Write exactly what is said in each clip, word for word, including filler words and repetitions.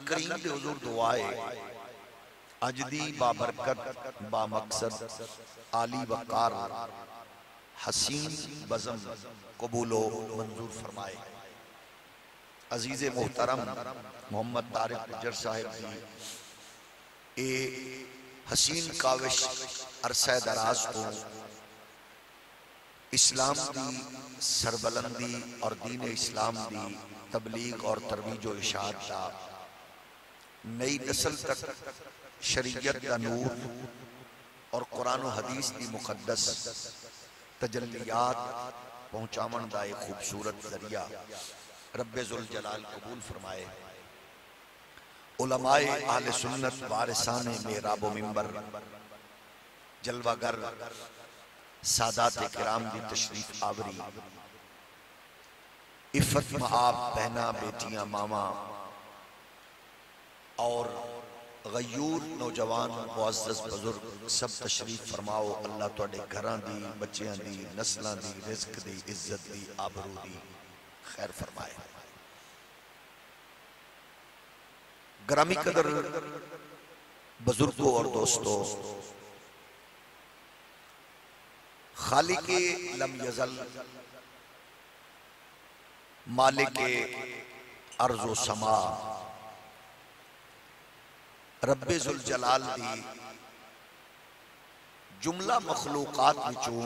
کریم دے حضور دعائے اج دی بابرکت با مقصد عالی وقار حسین بزم قبول و منظور فرمائے۔ عزیز محترم محمد طارق گجر صاحب دی اے حسین کاوش عرصہ دراز تو اسلام دی سربلندی اور دین اسلام دی تبلیغ اور ترویج و اشاعت دا نئی نسل تک شریعت دا نور اور قرآن و حدیث دی مقدس تجلیات پہنچامن دا ایک خوبصورت ذریعہ رب ذوالجلال قبول فرمائے۔ علماء اہل سنت وارثان محراب و منبر جلوہ گر سادات کرام دی تشریف آوری، عفت معاب بہنا بیٹیاں ماما اور غیور نوجوان معزز بزرگ سب تشریف فرماؤ۔ اللہ توڑے گھران دی بچیاں دی نسلان دی رزق دی عزت دی آبرو دی خیر فرمائے۔ گرامی قدر بزرگوں اور دوستوں، خالق لم یزل مالک ارض و سما رب ذوالجلال دی جملہ مخلوقات وچوں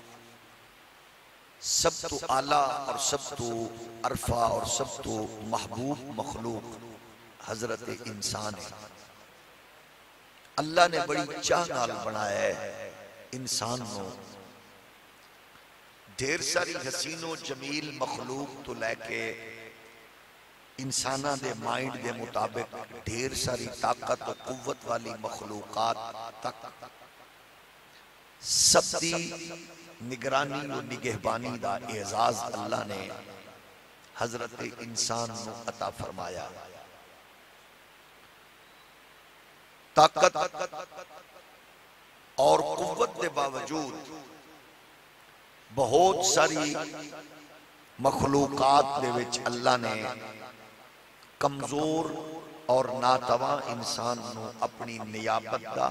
سب تو اعلیٰ اور سب تو عرفہ اور سب تو محبوب مخلوق حضرت انسان ہے۔ اللہ نے بڑی چاہ نال بنایا ہے انسان نو، ڈھیر ساری حسین و جمیل مخلوق تو لے کے انسانہ دے مائنڈ دے مطابق ڈھیر ساری طاقت و قوت والی مخلوقات تک سب دی نگرانی و نگہبانی دا اعزاز اللہ نے حضرت انسان نو عطا فرمایا۔ طاقت اور قوت دے باوجود بہت ساری مخلوقات دے وچ اللہ نے کمزور اور ناتواں انسان نو اپنی نیابت دا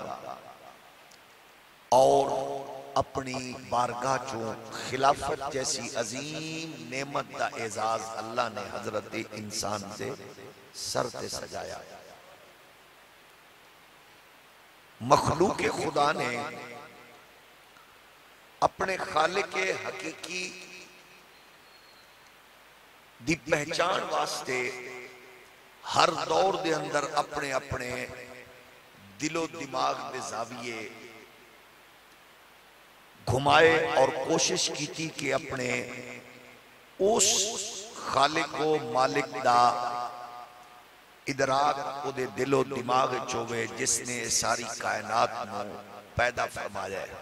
اور اپنی بارگاہ چوں خلافت جیسی عظیم نعمت دا اعزاز اللہ نے حضرت انسان سے سر تے سجایا۔ مخلوق خدا نے اپنے خالق حقیقی دی پہچان واسطے ہر دور دے اندر اپنے اپنے دل و دماغ دے زاویے گھمائے اور کوشش کی تھی کہ اپنے اس خالق و مالک دا ادراک او دے دل و دماغ چوے جس نے ساری کائنات نو پیدا فرمایا ہے۔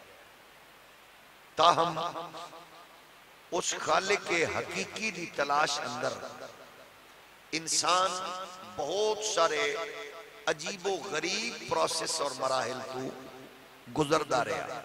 تاہم اس خالق حقیقی دی تلاش اندر انسان بہت سارے عجیب و غریب پروسیس اور مراحل تو گزردہ رہا۔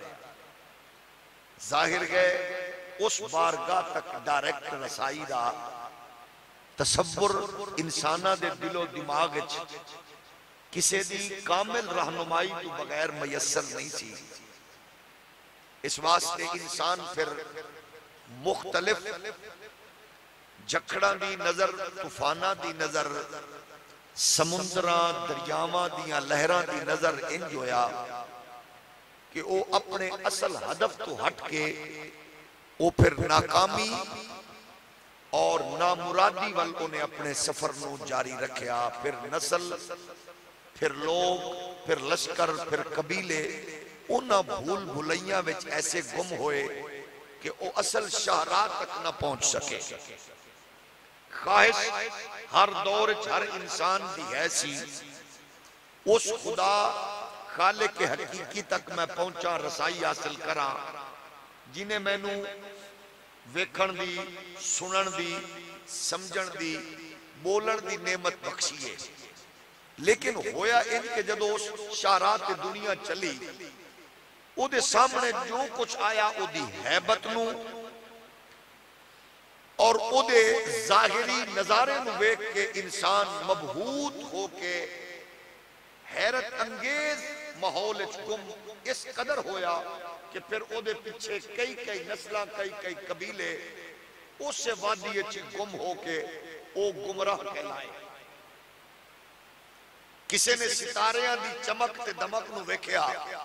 ظاہر گئے اس بارگاہ تک ڈائریکٹ رسائی دا تصور انسانہ دے دل و دماغ کسے دی کامل رہنمائی تو بغیر میسر نہیں سی۔ اس واسطے انسان پھر مختلف جکڑاں دی نظر، طوفاناں دی نظر، سمندراں دریاواں دیاں لہراں دی نظر انج ہویا کہ وہ اپنے اصل ہدف تو ہٹ کے وہ پھر ناکامی اور نامرادی والوں نے اپنے سفر نو جاری رکھیا۔ پھر نسل، پھر لوگ، پھر لشکر، پھر قبیلے انہاں بھول بھلائیاں وچ ایسے گم ہوئے کہ وہ اصل شاہراہ تک نہ پہنچ سکے۔ خواہش ہر دور ہر انسان دی ہے سی اس خدا خالق حقیقی تک میں پہنچا رسائی حاصل کراں جنہیں میں نو ویکھن دی، سنن دی، سمجھن دی، بولن دی نعمت بخشیے۔ لیکن ہویا ان کے جدو اس شارات دنیا چلی او دے سامنے جو کچھ آیا او دی حیبت نو اور او دے ظاہری نظارے نو ویکھ کے انسان مبہوت ہو کے حیرت انگیز ماحول گم اس قدر ہویا کہ پھر او دے پیچھے کئی کئی نسلاں کئی کئی قبیلے اس سے وادی اچھی گم ہو کے او گمراہ کہلائے. کسے نے ستاریاں دی چمک تے دمک نو ویکھیا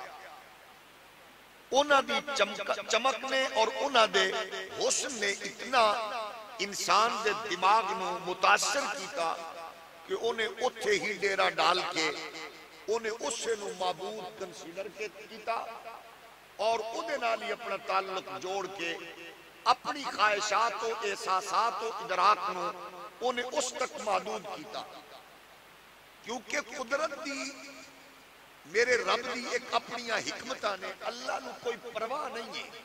انہاں دی چمک نے اور انہاں دے حسن نے اتنا انسان دے دماغ نو متاثر کیتا کہ انہیں اتھے ہی ڈیرہ ڈال کے انہیں اس سے نو معبود کنسیڈر کیتا اور انہیں نالی اپنا تعلق جوڑ کے اپنی خواہشات و احساسات و ادراک نو انہیں اس تک محدود کیتا. کیونکہ قدرت دی میرے رب دی ایک اپنیاں حکمتاں نے اللہ نو کوئی پرواہ نہیں ہے.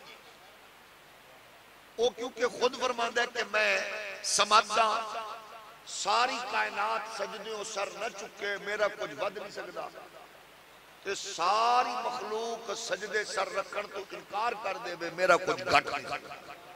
وہ کیونکہ خود فرماندا ہے کہ میں سمادا ساری کائنات سجدے و سر نہ چکے میرا کچھ ود نہیں سکتا تے ساری مخلوق سجدے سر رکھن تو انکار کر دے بے میرا کچھ گھٹ نہیں سکتا.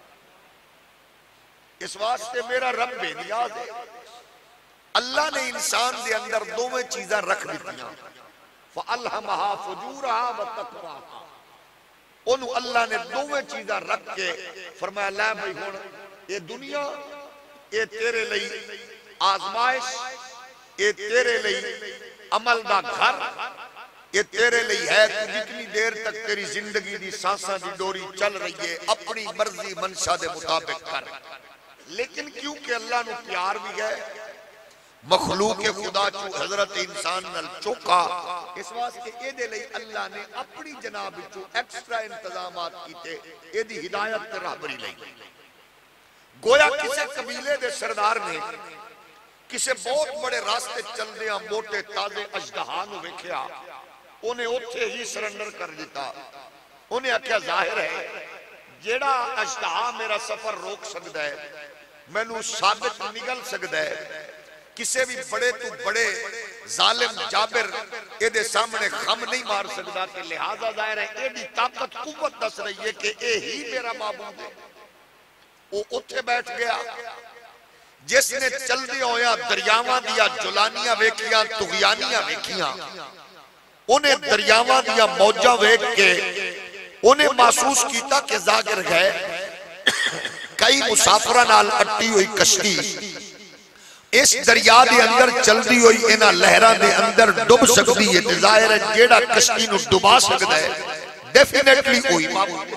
اس واسطے میرا رب بے نیاز ہے. اللہ نے انسان دے اندر دو میں چیزاں رکھ دیتیاں فَأَلْهَمَهَا فُجُورَهَا وَتَقْوَاهَا. انہوں اللہ نے دو میں چیزاں رکھ کے فرمایا لے بھائی ہون اے دنیا اے تیرے لئی آزمائش اے تیرے لئی عمل دا گھر اے تیرے لئی ہے تو جتنی دیر تک تیری زندگی دی سانساں دی ڈوری چل رہی ہے اپنی مرضی منشا دے مطابق کر. لیکن کیونکہ اللہ نو پیار بھی ہے مخلوق خدا چو حضرت انسان نل چوکا اس واسطے اے دے لئی اللہ نے اپنی جناب چو ایکسٹرا انتظامات کیتے اے دی ہدایت تے راہبری لئی. گویا کسے قبیلے دے سردار نے کسے بہت بڑے راستے چل دیا موٹے تازے اجدہاں نو ویکھیا انہیں اتھے ہی سرنڈر کر دیتا. انہیں آکھیا ظاہر ہے جیڑا اجدہاں میرا سفر روک سکتا ہے میں نو ثابت نگل سکتا ہے کسے بھی بڑے تو بڑے ظالم جابر اے دے سامنے خم نہیں مار سکتا کہ لہذا ظاہر ہے اے دی طاقت قوت دس رہی ہے کہ اے ہی میرا معبود ہے. وہ اتھے بیٹھ گیا جس نے چل دی ہویا دریاواں دیا جلانیاں ویکیاں تغیانیاں ویکیاں انہیں دریاواں دیا موجہ ویک کے انہیں محسوس کیتا کہ ظاہر گئے کئی مسافرہ نال اٹی ہوئی کشتی اس دریا دے اندر چل دی ہوئی اینا لہران دے اندر ڈب سکتی ہے تے ظاہر ہے جیڑا کشتی نو ڈبا سکتا ہے ڈیفینیٹلی ہوئی معبود.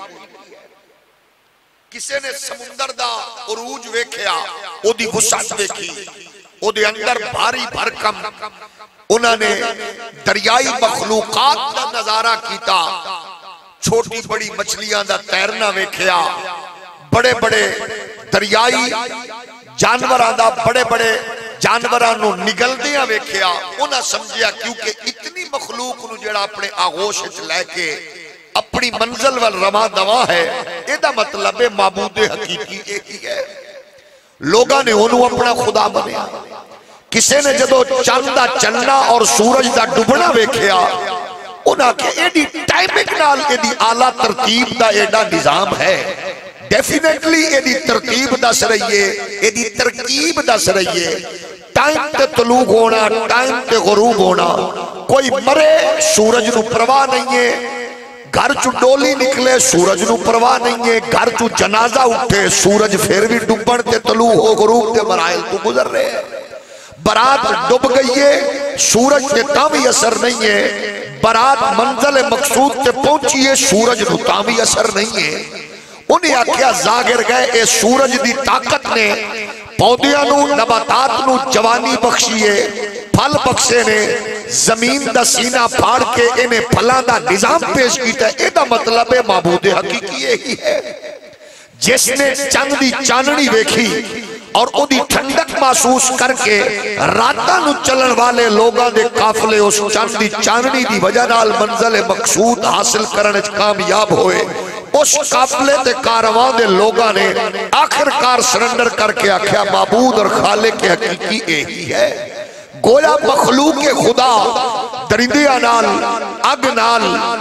کسے نے سمندر دا عروج ویکھیا او دی وسعت ویکھی او دے اندر بھاری بھرکم انہوں نے دریائی مخلوقات دا نظارہ کیتا چھوٹی بڑی مچھلیاں دا تیرنا ویکھیا بڑے بڑے دریائی جانوراں دا بڑے بڑے جانوراں نو نگل دیاں ویکھیا انہاں سمجھیا کیونکہ اتنی مخلوق نو جڑا اپنے آغوش وچ لے کے اپنی منزل وال رواں دواں ہے اے دا مطلب معبود حقیقی ایک ہے. لوگاں نے انہوں اپنا خدا بنیا. کسے نے جدو چاند دا چلنا اور سورج دا ڈبنا ویکھیا انہاں کہ ایڈی ٹائمنگ نال ایڈی اعلیٰ ترتیب دا ایڈا نظام ہے ڈیفینیٹلی ایڈی ترتیب دس رہی ہے ایڈی ترکیب دس رہی ہے. ٹائم تے طلوع ہونا ٹائم تے غروب ہونا کوئی مرے سورج نو پرواہ نہیں ہے گھر چو ڈولی نکلے سورج نو پرواہ نہیں ہے گھر چو جنازہ اٹھے سورج پھر بھی ڈبن تے طلوع ہو غروب تے مراحل تو گزر رہے ہیں. برات ڈب گئی ہے سورج تے تاوی اثر نہیں ہے برات منزل مقصود تے پہنچی ہے سورج نو تاوی اثر نہیں ہے. انہیں آکھیا ظاہر گئے اے سورج دی طاقت نے پودیاں نو نباتات نو جوانی بخشیے پھل بخشے نے زمین دا سینہ پھاڑ کے انہیں پھلاں دا نظام پیش کیتا ہے. اے دا مطلب ہے معبود حقیقی یہی ہے جس نے چند دی چاننی ویکھی اور او دی ٹھنڈک محسوس کر کے راتاں نو چلن والے لوگاں دے قافلے اس چند دی چاننی دی وجہ نال منزل مقصود حاصل کرنے کامیاب ہوئے. اس قافلے تے کارواں دے لوگاں نے آخر کار سرنڈر کر کے آکھیا معبود اور خالق حقیقی یہی ہے. گویا مخلوق خدا درندیاں نال اگ نال تپش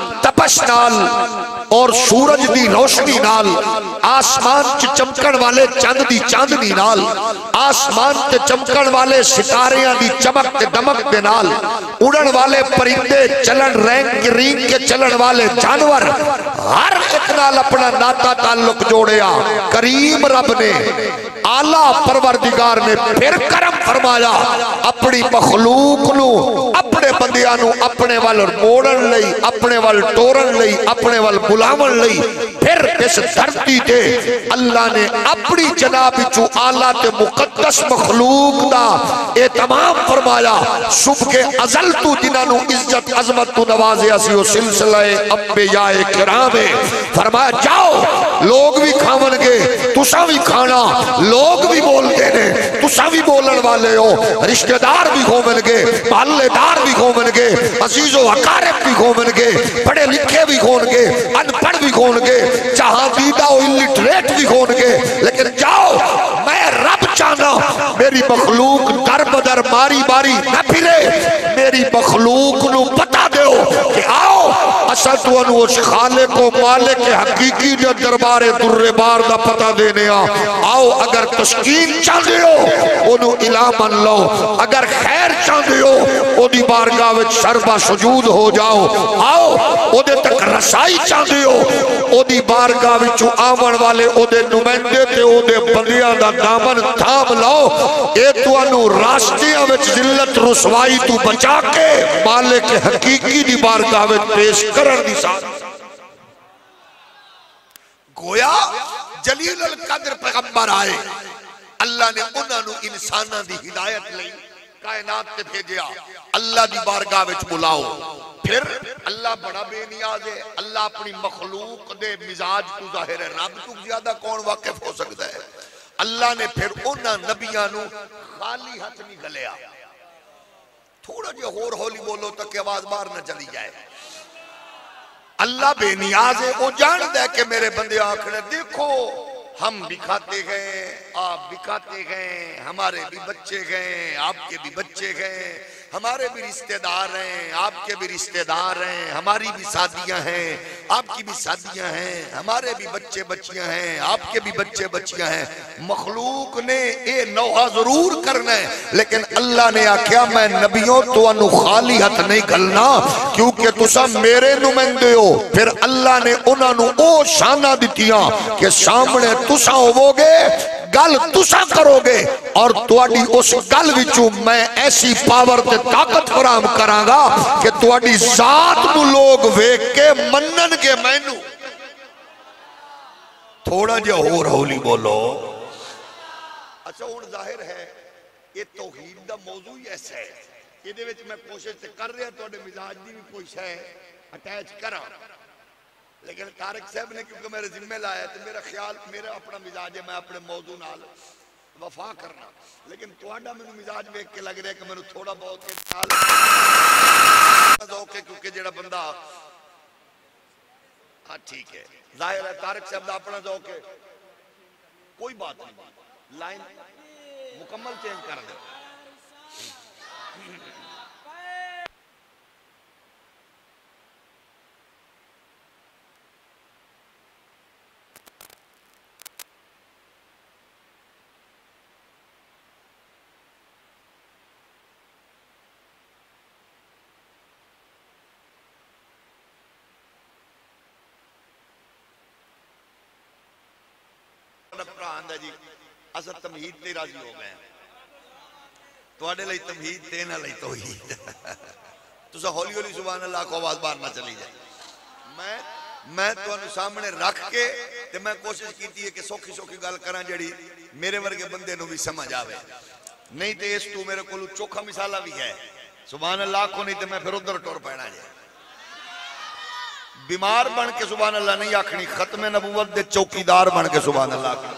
تپش نال اور سورج دی روشنی نال، آسمان چ چمکن والے چاند دی چاندنی نال، آسمان تے چمکن والے ستاریاں دی چمک تے دمک دے نال، اڑن والے پرندے چلن رینگ رینگ کے چلن والے جانور، ہر ایک نال اپنا ناتا تعلق جوڑیا۔ کریم رب نے اعلیٰ پروردگار نے پھر کرم فرمایا، اپنی مخلوق نو اپنے بندیاں نو اپنے وال موڑن لئی، اپنے وال ٹورن لئی، اپنے وال بلاون لئی، پھر اس دھرتی تے اللہ نے اپنی جناب چو اعلیٰ تے مقدس مخلوق دا اہتمام فرمایا۔ صبح کے ازل تو جنہاں نو عزت عظمت تو نوازیا سی وہ سلسلہ انبیاء کرام ہے۔ فرمایا جاؤ لوگ بھی کھاون گے، تساں بھی کھانا، لوگ بھی بولتے نے، تساں بھی بولن والے ہو، رشتہ دار بھی گھومن گے، محلے دار بھی گھومن گے، عزیز و اقارب بھی گھومن گے، پڑھے لکھے بھی گھون گے، ان پڑھ بھی گھون گے، جہاں دیدہ و الٹریٹ بھی گھون گے، لیکن جاؤ میں رب چاہنا میری مخلوق در بدر ماری ماری نہ پھرے، میری مخلوق نو پتا دیو کہ آؤ اصل تو انو اس خالق و مالک حقیقی جو دربار در بار دا پتا دینے آؤ، اگر تشکین چاہ دیو انو الامن لو، اگر خیر چاہ دیو انہی بارگاہ وچ شربہ سجود ہو جاؤ، آؤ او دے تک رسائی چاہ دیو انہی بارگاہ وچ آمن والے او دے نمائندے تے او دے بندیاں دا دامن تھام لاؤ، اے تو انو راستیاں وچ ذلت رسوائی تو بچا کے مالک حقیقی دی بارگاہ وچ پیش کرن دی ساتھ۔ گویا جلیل القدر پیغمبر آئے، اللہ نے انہاں نو انسانہ دی ہدایت لئی کائنات تے بھیجیا، اللہ دی بارگاہ وچ بلاؤ۔ پھر اللہ بڑا بے نیاز ہے، اللہ اپنی مخلوق دے مزاج تو ظاہر ہے، رب تو زیادہ کون واقف ہو سکتا ہے۔ اللہ نے پھر انہاں نبیاں نو خالی ہاتھ نہیں گلیا، تھوڑا جو ہور ہولی بولو تک آواز باہر نہ چلی جائے۔ اللہ بے نیاز ہے، وہ جانتا ہے کہ میرے بندے آکھنے دیکھو ہم بھی کھاتے گئے، آپ بھی کھاتے گئے، ہمارے بھی بچے گئے، آپ کے بھی بچے گئے، ہمارے بھی رشتہ دار ہیں، آپ کے بھی رشتہ دار ہیں، ہماری بھی شادیاں ہیں، آپ کی بھی شادیاں ہیں، ہمارے بھی بچے بچیاں ہیں، آپ کے بھی بچے بچیاں ہیں۔ مخلوق نے اے نوحہ ضرور کرنا ہے، لیکن اللہ نے آکھیا میں نبیوں تو انو خالی ہاتھ نہیں گلنا، کیونکہ تسا میرے نمائندے ہو۔ پھر اللہ نے انہوں نے او شانہ دیتیاں کہ سامنے تسا ہوو گے، گل تسا کرو گے، اور تواڈی اس گل وچوں میں ایسی پاور تے طاقت فراہم کراں گا کہ تواڈی ذات نو لوگ ویکھ کے منن گے مینوں۔ تھوڑا جہا ہور ہولی بولو۔ اچھا ہن ظاہر ہے یہ توحید دا موضوع ہی ایسا ہے، یہ دے وچ میں کوشش کر رہا تواڈے مزاج دی بھی کوئی شے اٹیچ کراں، لیکن طارق صاحب نے کیونکہ میرے ذمہ لایا ہے تو میرا خیال میرا اپنا مزاج ہے میں اپنے موضوع نال وفا کرنا، لیکن تواڈا میں مزاج ویکھ کے لگ رہا ہے کہ میں تھوڑا بہت ذوق ہے، کیونکہ جڑا بندہ ہاں ٹھیک ہے ظاہر ہے طارق صاحب دا اپنا ذوق ہے، کوئی بات نہیں، لائن مکمل چینج کر دیں۔ جی اصل تمہید تے راضی ہو گئے تواڈے لئی تمہید تے نہ لئی توحید۔ تسا ہولی ہولی سبحان اللہ کو آواز باہر نہ چلی جائے۔ میں میں تانوں سامنے رکھ کے تے میں کوشش کیتی ہے کہ سوکھی سوکھی گل کراں جڑی میرے ورگے بندے نو بھی سمجھ آوے، نہیں تے اس تو میرے کولوں چوکھا مثالہ بھی ہے سبحان اللہ کو، نہیں تے میں پھر ادھر ٹور پینا جائے۔ بیمار بن کے سبحان اللہ نہیں آکھنی، ختم نبوت دے چوکیدار بن کے سبحان اللہ آکھنی۔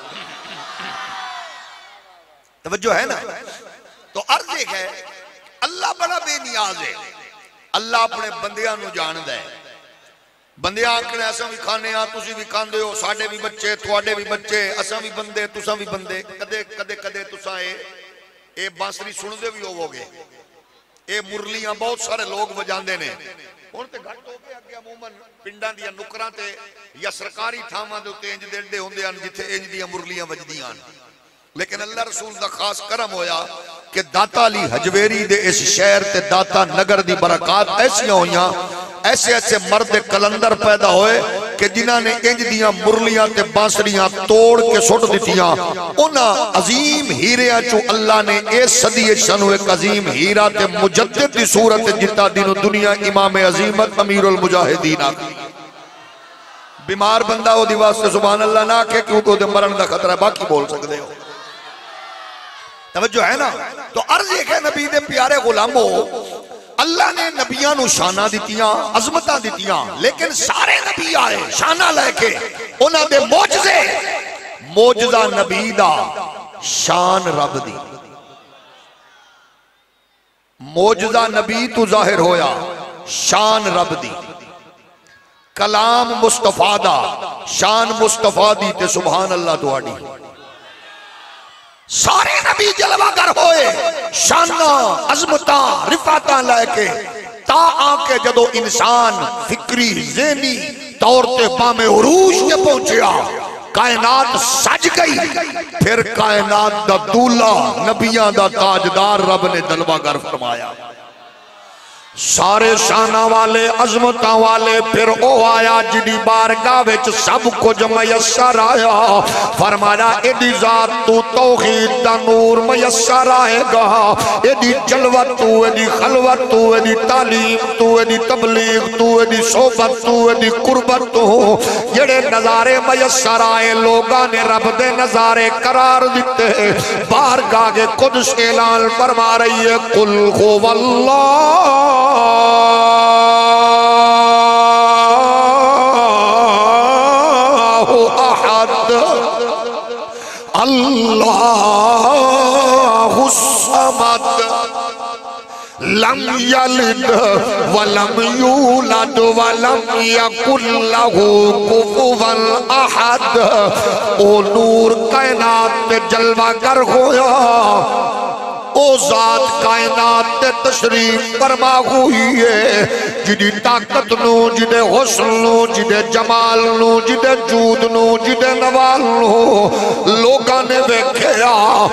توجہ ہے نا؟ تو عرض ایک ہے اللہ بڑا بے نیاز ہے، اللہ اپنے بندیاں نو جاندہ ہے۔ بندیاں آکھنے اساں بھی کھانے ہاں، تسی بھی کھاندے ہو، ساڈے بھی بچے، تواڈے بھی بچے، اساں بھی بندے، تساں بھی بندے۔ کدے کدے کدے تساں اے اے بانسری سن دے بھی ہوو گے، اے مرلیاں بہت سارے لوگ بجاندے نے، ہن تے گھٹ ہو کے اگے عموماً پنڈاں دیاں نکراں تے یا سرکاری تھاواں دے تے انج دے ہوندے ہن جتھے انج دیاں مرلیاں وجدیاں ہن، لیکن اللہ رسول دا خاص کرم ہویا کہ داتا علی حجویری دے اس شہر تے داتا نگر دی برکات ایسیاں ہویاں، ایسے ایسے مرد کلندر پیدا ہوئے کہ جنہاں نے انج دیاں مرلیاں تے بانسریاں توڑ کے سٹ دیتیاں، انہاں عظیم ہیریاں چو اللہ نے اس صدی سنو ایک عظیم ہیرا تے مجدد دی صورت جتا دین و دنیا امام عظیمت امیر المجاہدین آگئی۔ بیمار بندہ ہو دی واسطے سبحان اللہ نہ کہ کیونکہ دے مرن دا خطرہ باقی بول سکتے ہو، توجہ ہے نا؟ تو عرض یہ کہ نبی دے پیارے غلاموں، اللہ نے نبیاں نو شانہ دیتیاں، عظمتاں دیتیاں، لیکن سارے نبی آئے شانہ لے کے انہاں دے موجزے، موجزہ نبی دا شان رب دی، موجزہ نبی تو ظاہر ہویا شان رب دی، کلام مصطفیٰ دا شان مصطفیٰ دی تے سبحان اللہ تو آڑی، سارے نبی جلوہ گر ہوئے شانہ عظمتاں رفعتاں لے کے تا آنکے جدو انسان فکری ذہنی طور تے پامے عروج کے پہنچیا، کائنات سج گئی، پھر کائنات دا دولہ نبیان دا تاجدار رب نے جلوہ گر فرمایا، سارے شانہ والے عظمتاں والے، پھر او آیا جنی بارگاہ وچ سب کچھ میسر آیا، فرمایا ایڈی ذات تو توحید دا نور میسر آئے گا، ایڈی جلوت تو، ایڈی خلوت تو، ایڈی تعلیم تو، ایڈی تبلیغ تو، ایڈی صحبت تو، ایڈی قربت تو، جڑے نظارے میسر آئے لوگاں نے رب دے نظارے قرار دیتے، بارگاہ کے قدس اعلان فرما رہی ہے قل هو اللہ احد اللہ الصمد لم یلد ولم یولد ولم یکن لہ کفوا احد، او نور کائنات میں جلوہ گر ہویا، او ذات کائنات تے تشریف فرما ہوئی ہے، جدی طاقت نو، جدے حسن نو، جدے جمال نو، جدے جود نو، جدے نوال نو، لوگاں نے ویکھیا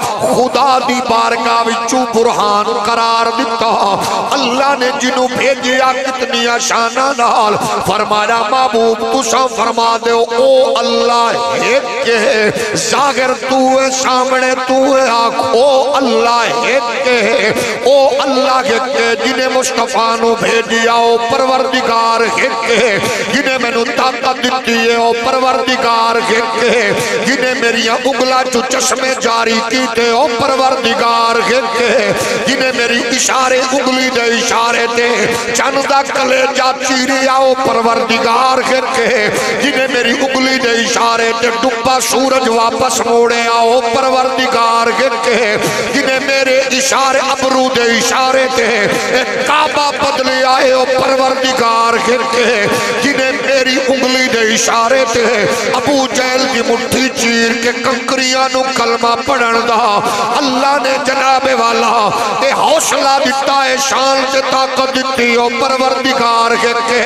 خدا دی بارگاہ وچوں برہان قرار دیتا، اللہ نے جنوں بھیجیا کتنی شانہ نال، فرمایا محبوب تساں فرما دے او اللہ ایک ہے، ظاہر تو ہے سامنے تو ہے آنکھ، او اللہ ایک ہے، او اللہ ایک ہے جنہیں مصطفیٰ نو بھیجیا، او پروردگار ایک ہے جنہیں میں نو طاقت دیتی ہے، او پروردگار ایک ہے جنہیں میری اگلا جو چشمے جاری کی تھے، او پروردگار ایک ہے جنہیں میری اشارے اگلی دے اشارے تھے چندہ کلے جا چیریا، او پروردگار ایک ہے جنہیں میری اگلی دے اشارے تھے ڈبا سورج واپس موڑے، او پروردگار ایک ہے جنہیں میرے اشارے ابرو دے اشارے تھے کعبہ بدلے آئے، او پروردگار گر کے جنہیں میری انگلی دے اشارے تھے ابو جہل کی مٹھی چیر کے کنکریاں نو کلمہ پڑھن دا، اللہ نے جناب والا اے حوصلہ دیتا ہے، شان سے طاقت دیتی، او پروردگار گر کے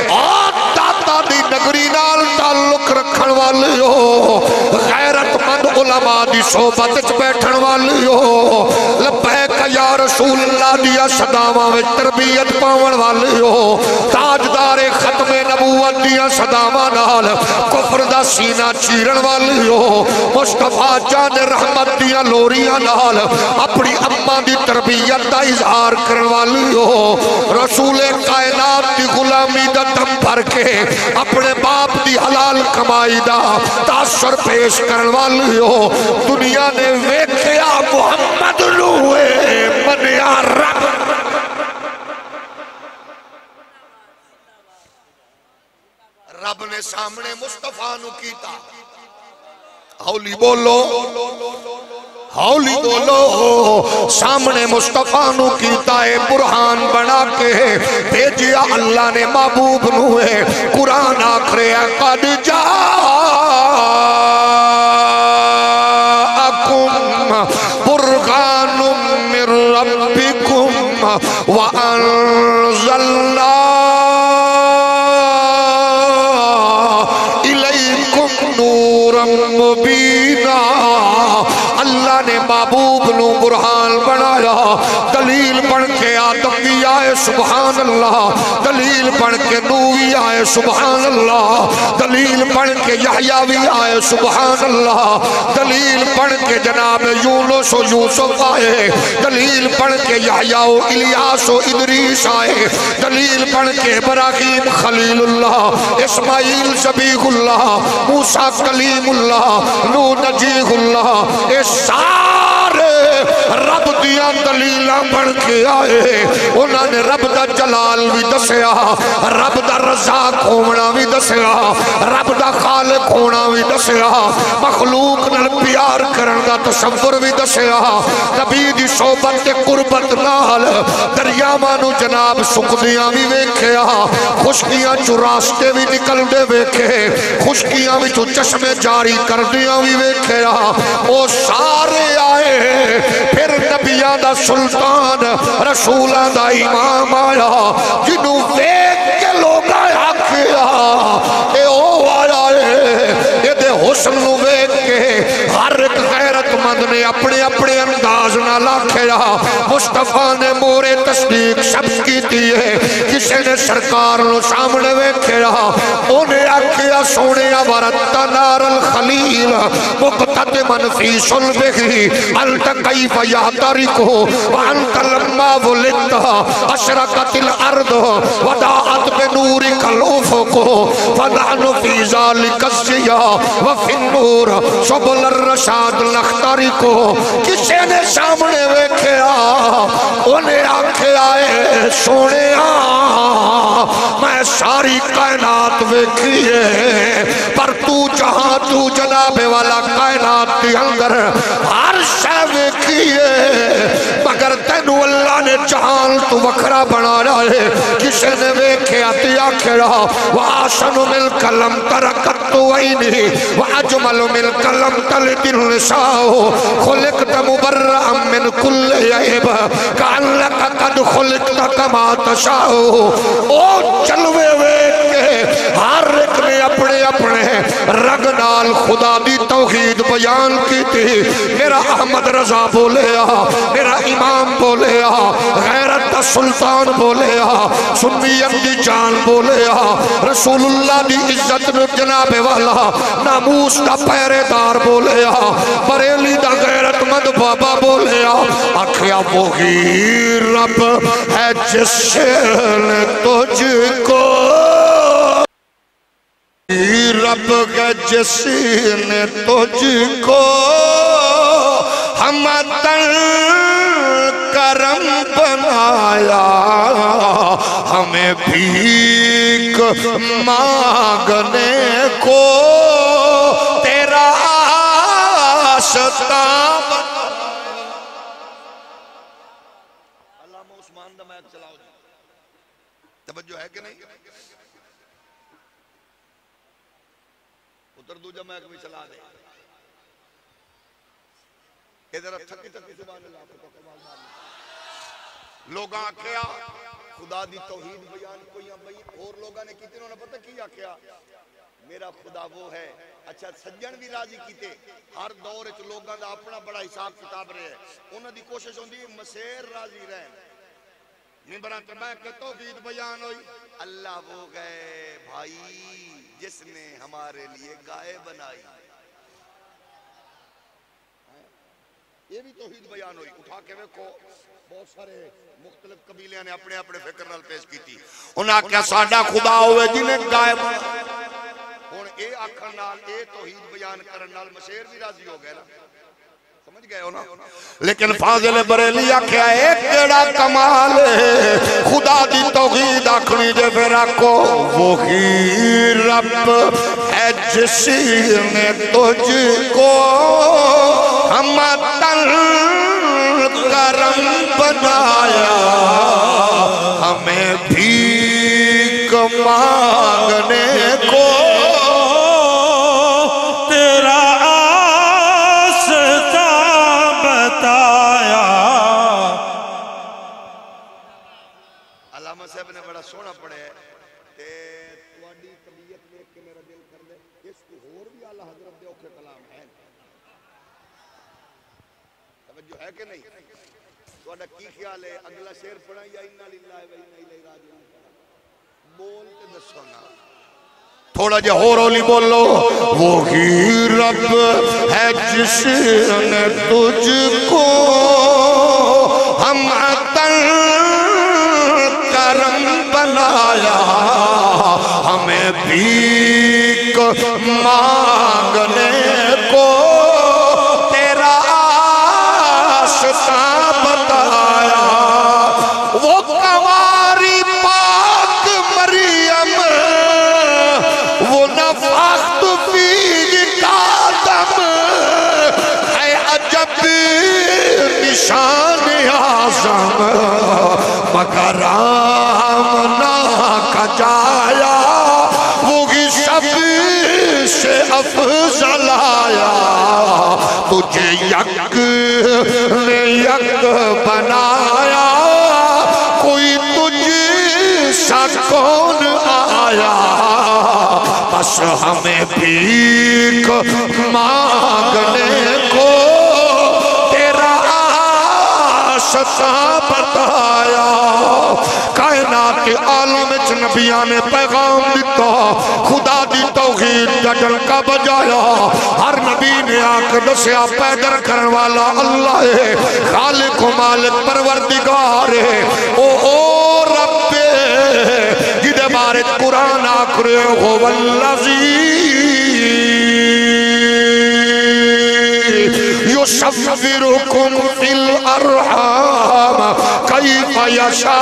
آت داتا دی نگری نال تعلق رکھن والی ہو، غیرت مند علماء دی صحبت بیٹھن والی ہو، لبیک یا رسول اللہ دیا صداواں میں تربیت پاون والی ہو، تاجدار ختم نبوت دیا صداواں نال کفر دا سینہ چیرن والی ہو، مصطفیٰ جان رحمت دیا لوریاں نال اپنی اماں دی تربیت دا اظہار کرن والی ہو، رسول کائنات دی غلامی دا دم بھر کے اپنے باپ دی حلال کمائی دا تاثر پیش کرن والی ہو، دنیا نے ویکھیا محمد نوے منیا رب، رب نے سامنے مصطفیٰ نو کیتا، ہولی بولو ہولی بولو، سامنے مصطفیٰ نو کیتا ہے برہان بنا کے بھیجیا اللہ نے محبوب نوے، قرآن آکھرے قد جاءکم برہان من ربکم وانزلنا محبوب نو برہان بنایا دلیل بن کے آدم بھی آئے سبحان اللہ دلیل بن کے نو بھی آئے سبحان اللہ دلیل بن کے یحییٰ بھی آئے سبحان اللہ دلیل بن کے جناب یونس و یوسف آئے دلیل بن کے یحییٰ و الیاس و ادریس آئے دلیل بن کے ابراہیم خلیل اللہ اسماعیل ذبیح اللہ موسیٰ کلیم اللہ نوح نجیح اللہ اے سارے رب دیا دلیلہ بن کے آئے انہوں نے رب دا جلال بھی دسیا رب دا رزاق ہونا بھی دسیا رب دا خالق ہونا بھی دسیا مخلوق نال پیار کرن دا تصور بھی دسیا نبی دی صحبت تے قربت نال دریاواں نو جناب سکدیاں بھی ویکھیا خشکیاں چو راستے بھی نکل دے ویکھے خشکیاں بھی چو چشمے جاری کر دیاں بھی ویکھیا او سارے آئے پھر نبیاں دا سلطان رسولاں دا امام آیا جنہوں ویک کے لوگ آیا کیا اے او آیا اے دے حسن نو ویک کے ہر ایک غیرت مند نے اپنے اپنے انداز نہ لاکھیا مصطفیٰ نے مورے تصدیق شخص کی دیئے کسی نے سرکار نو سامنے ویکھیا انہیں آکھیا سونے ورد نار الخلیل مقتدمن فی صلبہی انت کیف یحترکو وانت لما ولدتا اشرکت الارض وداعت بنورک الافقو فنحن فی ذالک الزیاء وفی النور سبل الرشاد لخترکو کسی نے سامنے ویکھیا انہیں آکھیا اے سونے میں ساری کائنات ویکھیے پر تو جہاں تو جناب والا کائنات دی اندر ہر شے ویکھیے مگر تینو اللہ نے جہان تو وکھرا بنا رہے کسی نے ویکھیا تی آکھرا وآسن ملک لم ترکت تو عینی وعجمل ملک لم تلد النساء خلقت مبرعا من کل عیب کانلک قد خلقت کما تشاء او چلوے ویکھ کے ہر ایک نے اپنے اپنے رگ نال خدا دی توحید بیان کی تھی میرا احمد رضا بولیا میرا امام بولیا غیرت دا سلطان بولیا سنیت دی جان بولیا رسول اللہ دی عزت میں جناب والا ناموس دا پہرے دار بولیا بریلی دا غیرت مند بابا بولیا آکھیا وہی رب ہے جس نے تجھ کو رب کا جس نے تجھ کو ہمدن کرم بنایا ہمیں بھیک مانگنے کو تیرا آستا علامہ عثمان دا میک چلاؤ توجہ ہے کہ نہیں ادھر دوجہ میک بھی چلا دے ادھر تھکی تھکی سبحان اللہ لوگاں آکھیا خدا دی توحید بیان کوئی اور لوگاں نے کیتے انہوں نے پتہ کیا کیا میرا خدا وہ ہے اچھا سجن بھی راضی کیتے ہر دور اچھ لوگاں دا اپنا بڑا حساب کتاب رہے ہیں انہوں دی کوشش ہوندی مسیر راضی رہے ممبران تربیہ کہ توحید بیان ہوئی اللہ وہ گئے بھائی جس نے ہمارے لیے گائے بنائی یہ بھی توحید بیان ہوئی اٹھا کے ویکھو بہت سارے مختلف قبیلیاں نے اپنے اپنے فکر نال پیش کی تھی انہاں کیا ساڈا خدا ہوئے جنہیں گائے بنائی ہن اے آکھن نال اے توحید بیان کرن نال مشیر بھی راضی ہو گئے نا سمجھ گئے ہو نا لیکن فاضل بریلی آکھیا ہے کیڑا کمال ہے خدا دی توحید آکھنی دے پھر آکھو وہی رب ہے جس نے تجھ کو ہمدن کرم بنایا ہمیں بھیک مانگنے کو تیرا آستا بتایا علامہ صاحب نے بڑا سونا پڑھے ہے کہ تواڈی طبیعت دیکھ کے میرا دل کر دے اس کو اور بھی اعلیٰ حضرت دے اوکھے کلام ہے توجہ ہے کہ نہیں؟ تھوڑا کی خیال ہے اگلا شعر پڑھا یا انا للہ و انا الیہ راجعون پڑھا؟ بول کے دسو نا تھوڑا جا اور اولی بولو وہی رب ہے جس نے تجھ کو ہم عطن کرم بنایا ہمیں بھیک مانگنے کو تیرا آشتا بتایا وہ کنواری پاک مریم وہ نفخت فیہ آدم ہے عجب نشان اعظم مگر آمنہ کا جایا وہی سب سے افضل آیا تجھے یک نے یک بنایا کوئی تجھ سا کون آیا بس ہمیں بھیک مانگنے کو تیرا آشتا بتایا کائنات عالم چ نبیان نے پیغام دیتا خدا دی توحید دا ڈنکا بجایا ہر نبی نے آکھ دسیا پیدر کرن والا اللہ ہے خالق و مالک پروردگار ہے او او رب جدے بارے قرآن آکھ رہے ہو والذی یصورکم فی الارحام کیف یشاء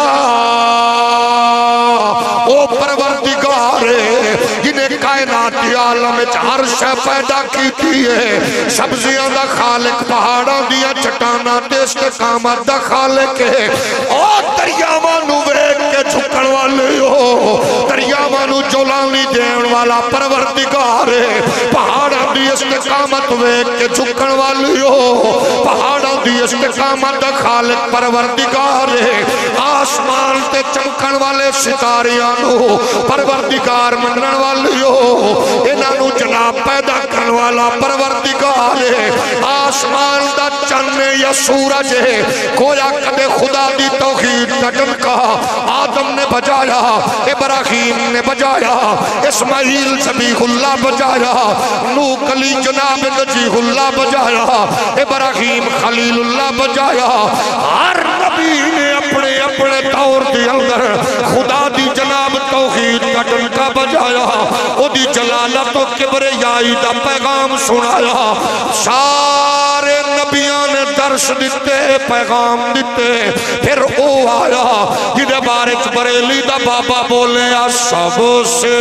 او پروردگار ہے جنہیں کائناتی عالم ہر شے پیدا کی ہے سبزیاں دا خالق پہاڑاں دیا چٹانا تے استقامت دا خالق ہے او دریاواں نو ویکھ کے جھکن والے ہو دریاواں نو جولانی دین والا پروردگار ہے پہاڑاں دی استقامت ویکھ کے جھکن والے ہو پہاڑاں دی استقامت دا خالق پروردگار ہے آسمان تے چمکن والے ستاریاں نو پروردگار منن والے ہو انہاں نو جناب پیدا کرن والا پروردگار ہے آسمان دا چن یا سورج ہے گویا کدے خدا دی توحید دا ڈنکا آدم نے بجایا ابراہیم نے بجایا اسماعیل ذبیح اللہ بجایا نوح کلی جناب نجیح اللہ بجایا ابراہیم خلیل اللہ بجایا ہر نبی نے اپنے اپنے دور دے اندر خدا دی جناب توحید کا ڈنکا بجایا او دی جلالت و کبریائی دا پیغام سنایا سارے نبیاں نے درس دیتے پیغام دیتے پھر او آیا جدے بارک بریلی دا بابا بولے سب سے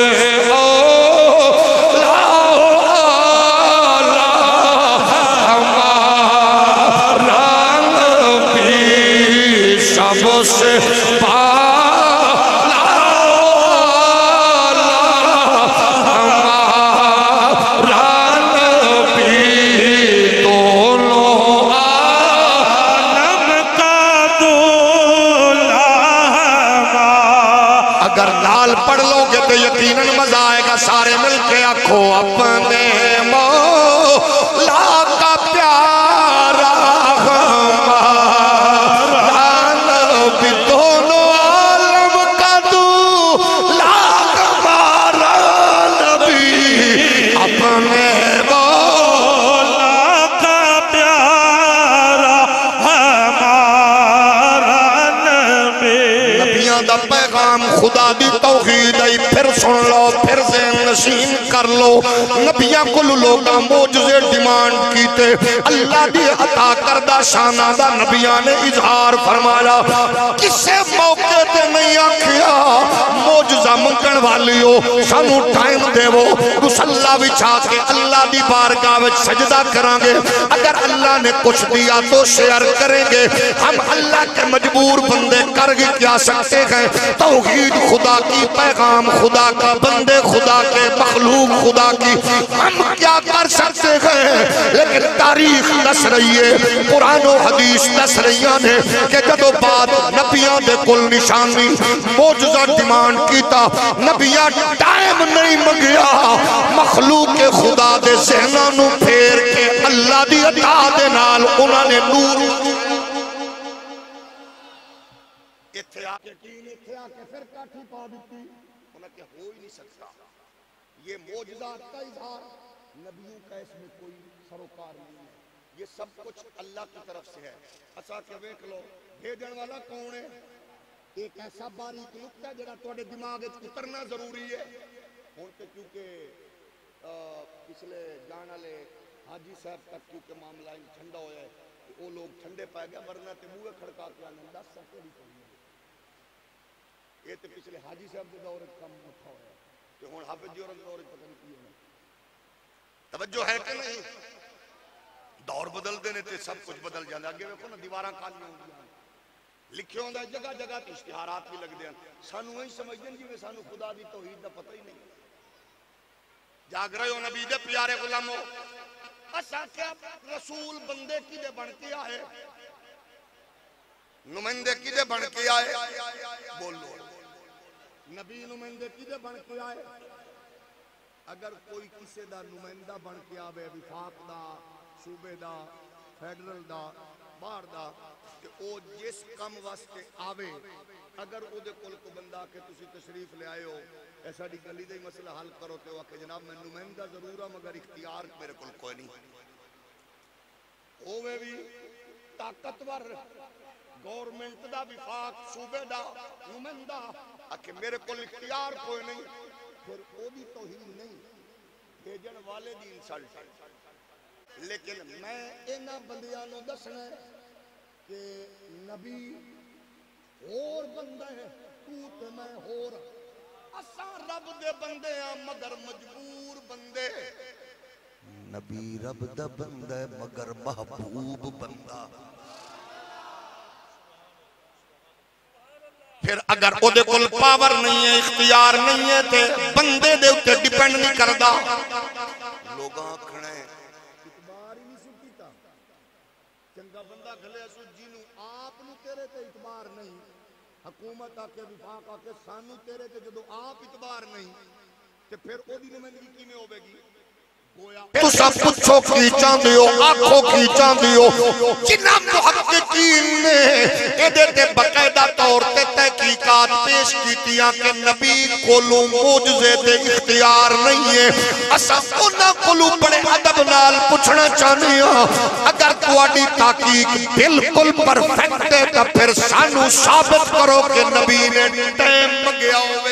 اولا سب سے پالا ہمارا نبی دونوں عالم کا دولا اگر نال پڑھ لو گے تو یقیناً مزہ آئے گا سارے مل کے آنکھوں اپنے مولا کا پیارا دونوں عالم کا دولا ہمارا نبی اپنے مولا کا پیارا ہمارا نبی نبیاں دا پیغام خدا دی توحید آئی پھر سن لو پھر ذہن نشین کر لو نبیاں کل لوگاں موجزے ڈیمانڈ کیتے اللہ دی عطا کردہ شانہ دا نبیاں نے اظہار فرمایا کسے موقع تے نہیں آکھیا موجزہ منکن والی ہو سانو ٹائم دے وہ رسالہ بچھا کے اللہ دی بارگاہ وچ سجدہ کرانگے اگر اللہ نے کچھ دیا تو شیئر کریں گے ہم اللہ کے مجبور بندے کر گے کیا سکتے ہیں توحید خدا کی پیغام خدا کا بندے خدا کے مخلوق خدا کی ہم کیا کر سکتے ہیں لیکن تاریخ دس رہی ہے قرآن و حدیث دس رہی ہے کہ جدو بعد نبیان دے کل نشانی موجزہ ڈیمانڈ کیتا نبیاں ٹائم نہیں منگیا مخلوق خدا دے ذہناں نو پھیر کے اللہ دی عطا دے نال انہاں نے نور اتھے آ کے تین اتھے آ کے پھر کاٹھی پا دیتی انہاں کہ ہو ہی نہیں سکتا یہ معجزات کا اظہار نبیوں کا اس میں کوئی سروکار نہیں ہے یہ سب کچھ اللہ کی طرف سے ہے اسا کہ ویکھ لو بھیجن والا کون ہے ایک ایسا باریک نقطہ ہے جڑا تواڈے دماغ وچ اترنا ضروری ہے ہن تے کیونکہ پچھلے جان والے حاجی صاحب تک کیونکہ معاملہ ٹھنڈا ہویا ہے وہ لوگ ٹھنڈے پا گیا ورنہ تے منہ کھڑکا کے آنے دس سکے نہیں پڑی یہ تے پچھلے حاجی صاحب دے دور وچ کم اٹھا ہویا کہ ہن حافظ جی اور دور وچ پتہ نہیں کی ہونا توجہ ہے کہ نہیں دور بدل دینے تے سب کچھ بدل جاندے اگے ویکھو نا دیواراں کالیاں ہوندیاں لکھے ہوندا جگہ جگہ تے اشتہارات بھی لگدے ہیں سانو ہی سمجھدے جویں سانو خدا دی توحید دا پتہ ہی نہیں جاگ رہے ہو نبی دے پیارے غلامو اسا کیا رسول بندے کی دے بن کے آئے نمائندے کی دے بن کے آئے بولو نبی نمائندے کی دے بن کے آئے اگر کوئی کسی دا نمائندہ بن کے آوے وفاق دا صوبے دا فیڈرل دا باہر دا کہ او جس کم واسطے آوے اگر او دے کول کو بندہ کہ تسی تشریف لے آئے ہو ایسا دی گلی دے مسئلہ حل کرو تے وہ کہ جناب میں نمائندہ ضرور ہوں مگر اختیار میرے کول کوئی نہیں اوے بھی طاقتور گورنمنٹ دا وفاق صوبے دا نمائندہ کہ میرے کول اختیار کوئی نہیں پھر او دی توہین نہیں بھیجن والے دی انسلٹ لیکن میں انہاں بندیاں نو دسنا ہے کہ نبی اور بندہ ہے تو تے میں ہور اساں رب دے بندے ہیں مگر مجبور بندے نبی رب دا بندہ ہے مگر محبوب بندہ پھر اگر او دے کول پاور نہیں ہے اختیار نہیں ہے تے بندے دے اوتے ڈیپینڈ نہیں کردا لوگاں کھڑے اعتبار ہی نہیں سو کیتا چنگا بندہ گھلے سو جنوں آپ نو تیرے تے اعتبار نہیں حکومت آ کے وفاق آ کے سانو تیرے تے جدو آپ اعتبار نہیں تے پھر او دی نمائندگی کیویں ہوے گی تسا پوچھو کی چاہندے ہو آکھو کی چاہندے ہو جنہ محققین نے ایدے تے باقاعدہ طور تے تحقیقات پیش کیتیاں کہ نبی کولوں معجزے تے اختیار نہیں ہے اساں انہاں کولوں بڑے ادب نال پوچھنا چاہنے ہاں اگر تہاڈی تحقیق بالکل پرفیکٹ ہے تے پھر سانو ثابت کرو کہ نبی نے ٹائم منگیا ہوئے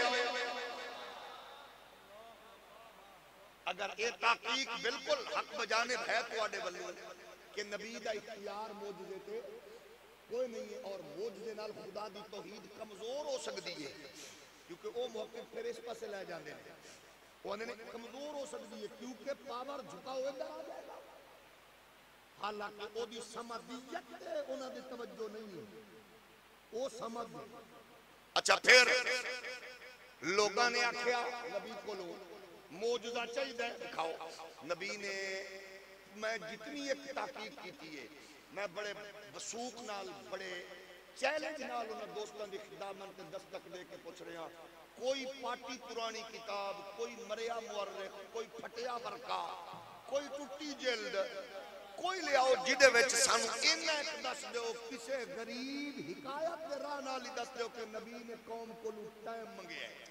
اگر یہ تحقیق بالکل حق بجانب ہے تو آڈے بلو کہ نبی دا اختیار موجزے تے کوئی نہیں ہے اور موجزے نال خدا دی توحید کمزور ہو سکتی ہے کیونکہ وہ موقع پھر اس پاسے لے جاندے ہیں وہ انہیں کمزور ہو سکتی ہے کیونکہ پاور جھکا ہوئے در آ جائے گا حالانکہ وہ دی سمدیت تے انہوں نے توجہ نہیں ہے وہ سمد اچھا پھر لوگاں نے آکھیا نبی کو لوگ موجزہ چاہیے دکھاؤ نبی نے میں جتنی ایک تحقیق کی تھی ہے میں بڑے وثوق نال بڑے چیلنج نال انہاں دوستاں دی خدمت تے دستک دے کے پوچھ رہے ہیں کوئی پاٹی پرانی کتاب کوئی مریا مورخ کوئی پھٹیا ورقہ کوئی ٹوٹی جلد کوئی لے آؤ جدے وچ سانو انہاں ایک دس دیو کسے غریب حکایت دے راہ نال ہی دس دیو کہ نبی نے قوم کو ٹائم منگیا ہے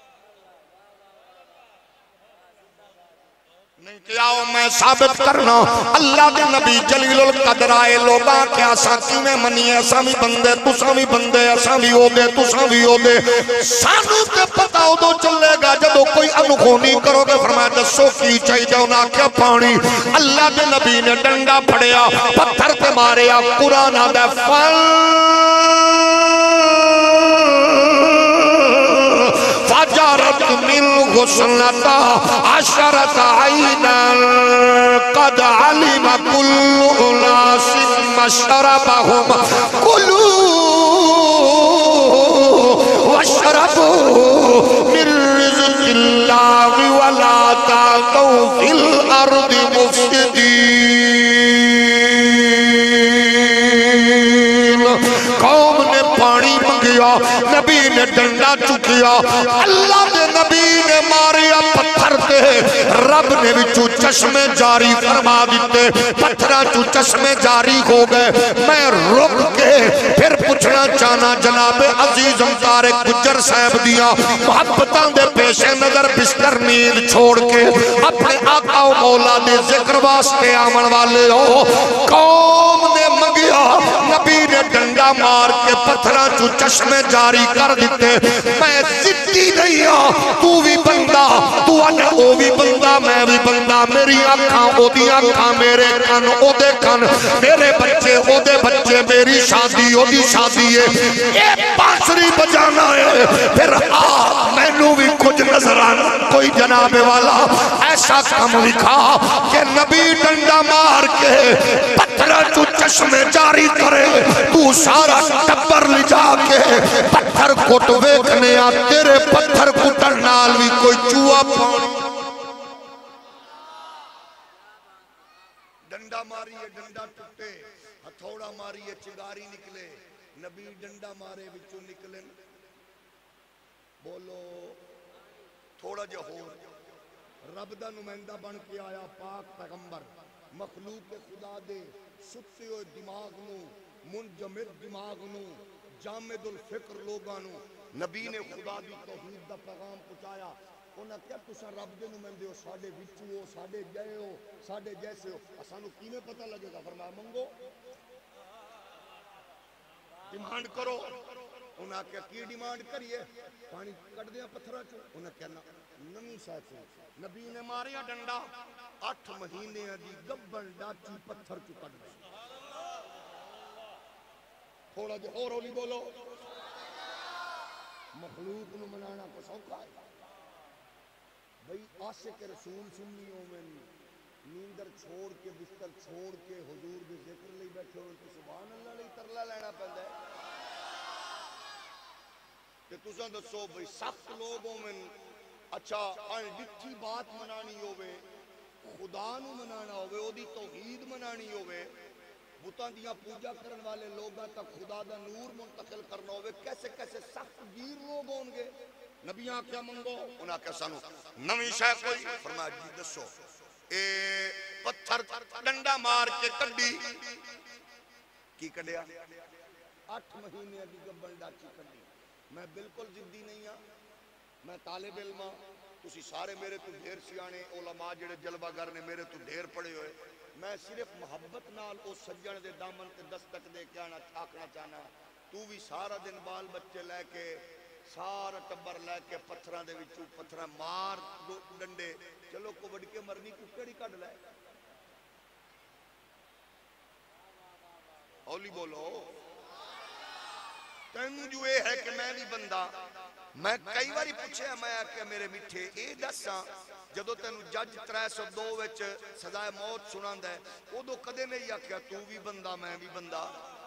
نہیں کیا میں ثابت کرنا اللہ دے نبی جلیل القدر آئے لوگاں کیا ساتھی میں منی ایسا بھی بندے تساں بھی بندے ایسا بھی ہو دے تساں بھی ہو دے سانو تے پتہ ہو دو چلے گا جدو کوئی انخونی کرو گے فرمایا دسو کی چاہیے انہاں کیا پانی اللہ دے نبی نے ڈنڈا پھڑیا پتھر تے ماریا قرآن دے فل فجرت من غسلتا عشرت عینا قد علم كل اناس مشربهم كلوا واشربوا من رزق الله ولا تعثوا في الارض مفسدين قوم نے پانی منگیا نبی نے ڈنڈا چکیا اللہ دے نبی نے ماریا پتھر تے رب نے وچوں چشمے جاری فرما دیتے پتھراں چوں چشمے جاری ہو گئے میں رک کے پھر پوچھنا چاہنا جناب عزیز طارق گجر صاحب دیاں محبتاں دے پیش نظر بستر نیند چھوڑ کے اپنے آقا و مولا دے ذکر واسطے آمن والے ہو قوم نے منگیا نبی نے ڈنڈا مار کے پتھراں چوں چشمے جاری کر دیتے میں ضدی نہیں ہوں تو بھی بندہ تو انا او بھی بندہ میں بھی بندہ میری آنکھاں او دی آنکھاں میرے کن او دے کن میرے بچے او دے بچے میری شادی او دی شادی ہے اے بانسری بجانا ہے پھر آ مینوں بھی کچھ نظر آنا کوئی جناب والا ایسا کم لکھا کہ نبی ڈنڈا مار کے پتھراں چوں چشمے جاری کرے تو سارا ٹبر لے جا کے پتھر کٹ ویکھنے آ تیرے پتھر کٹن نال بھی کوئی چوہا پانی ڈنڈا ماریے ڈنڈا ٹوٹے ہتھوڑا ماریے چنگاری نکلے نبی ڈنڈا مارے وچوں نکلن بولو تھوڑا جا ہو رب دا نمائندہ بن کے آیا پاک پیغمبر مخلوق خدا دے ستے ہوئے دماغ نو منجمد دماغ نو جامد الفکر لوگاں نو نبی نے خدا دی توحید دا پیغام پہنچایا انہاں کیا تساں رب دے نمائندے ہو ساڈے وچوں ہو ساڈے جے ہو ساڈے جیسے ہو اسانو کیویں پتہ لگے گا فرمایا منگو ڈیمانڈ کرو انہاں کیا کی ڈیمانڈ کریے پانی کٹ دیا پتھراں چوں انہاں کیا نمی ساتھ نبی نے ماریا ڈنڈا اٹھ مہینے دی گبن ڈاچی پتھر چوں کٹ گئی تھوڑا جو اور ہولی بولو مخلوق نو منانا کو سوکھا ہے بھئی عاشق رسول سنیوں میں نیندر چھوڑ کے بستر چھوڑ کے حضور دے ذکر لئی بیٹھے ہوئے تو سبحان اللہ لئی ترلا لینا پہندا ہے کہ تساں دسو بھئی سخت لوگوں میں اچھا ان ڈٹھی بات منانی ہوئے خدا نو منانا ہوئے او دی توحید منانی ہوئے بتان دیاں پوجا کرن والے لوگاں تک خدا دا نور منتقل کرنا ہوئے کیسے کیسے سخت گیر لوگ ہوں گے نبیاں کیا منگو انہاں کیا سانو نویں شے کوئی فرمایا جی دسو اے پتھر ڈنڈا مار کے کڈی کی کڈیا اٹھ مہینے دی گبن ڈاچی کڈی میں بالکل ضدی نہیں ہاں میں طالب علم ہاں تسی سارے میرے تو ڈھیر سیانے علماء جڑے جلوہ گر نے میرے تو ڈھیر پڑے ہوئے میں صرف محبت نال او سجن دے دامن تے دستک دے کے آنا آکھنا چاہنا تو بھی سارا دن بال بچے لے کے سارا ٹبر لے کے پتھراں دے وچوں پتھراں مار ڈنڈے چلو کو وڈ کے مرنی کو کیڑی کڈ لے ہولی بولو تینوں جو اے ہے کہ میں بھی بندہ میں کئی باری پوچھے میں کہ میرے میٹھے اے دساں جدو تینوں جج ترے سو دو وچ سزائے موت سناندا ہے اودوں کدے نہیں آکھیا تو بھی بندہ میں بھی بندہ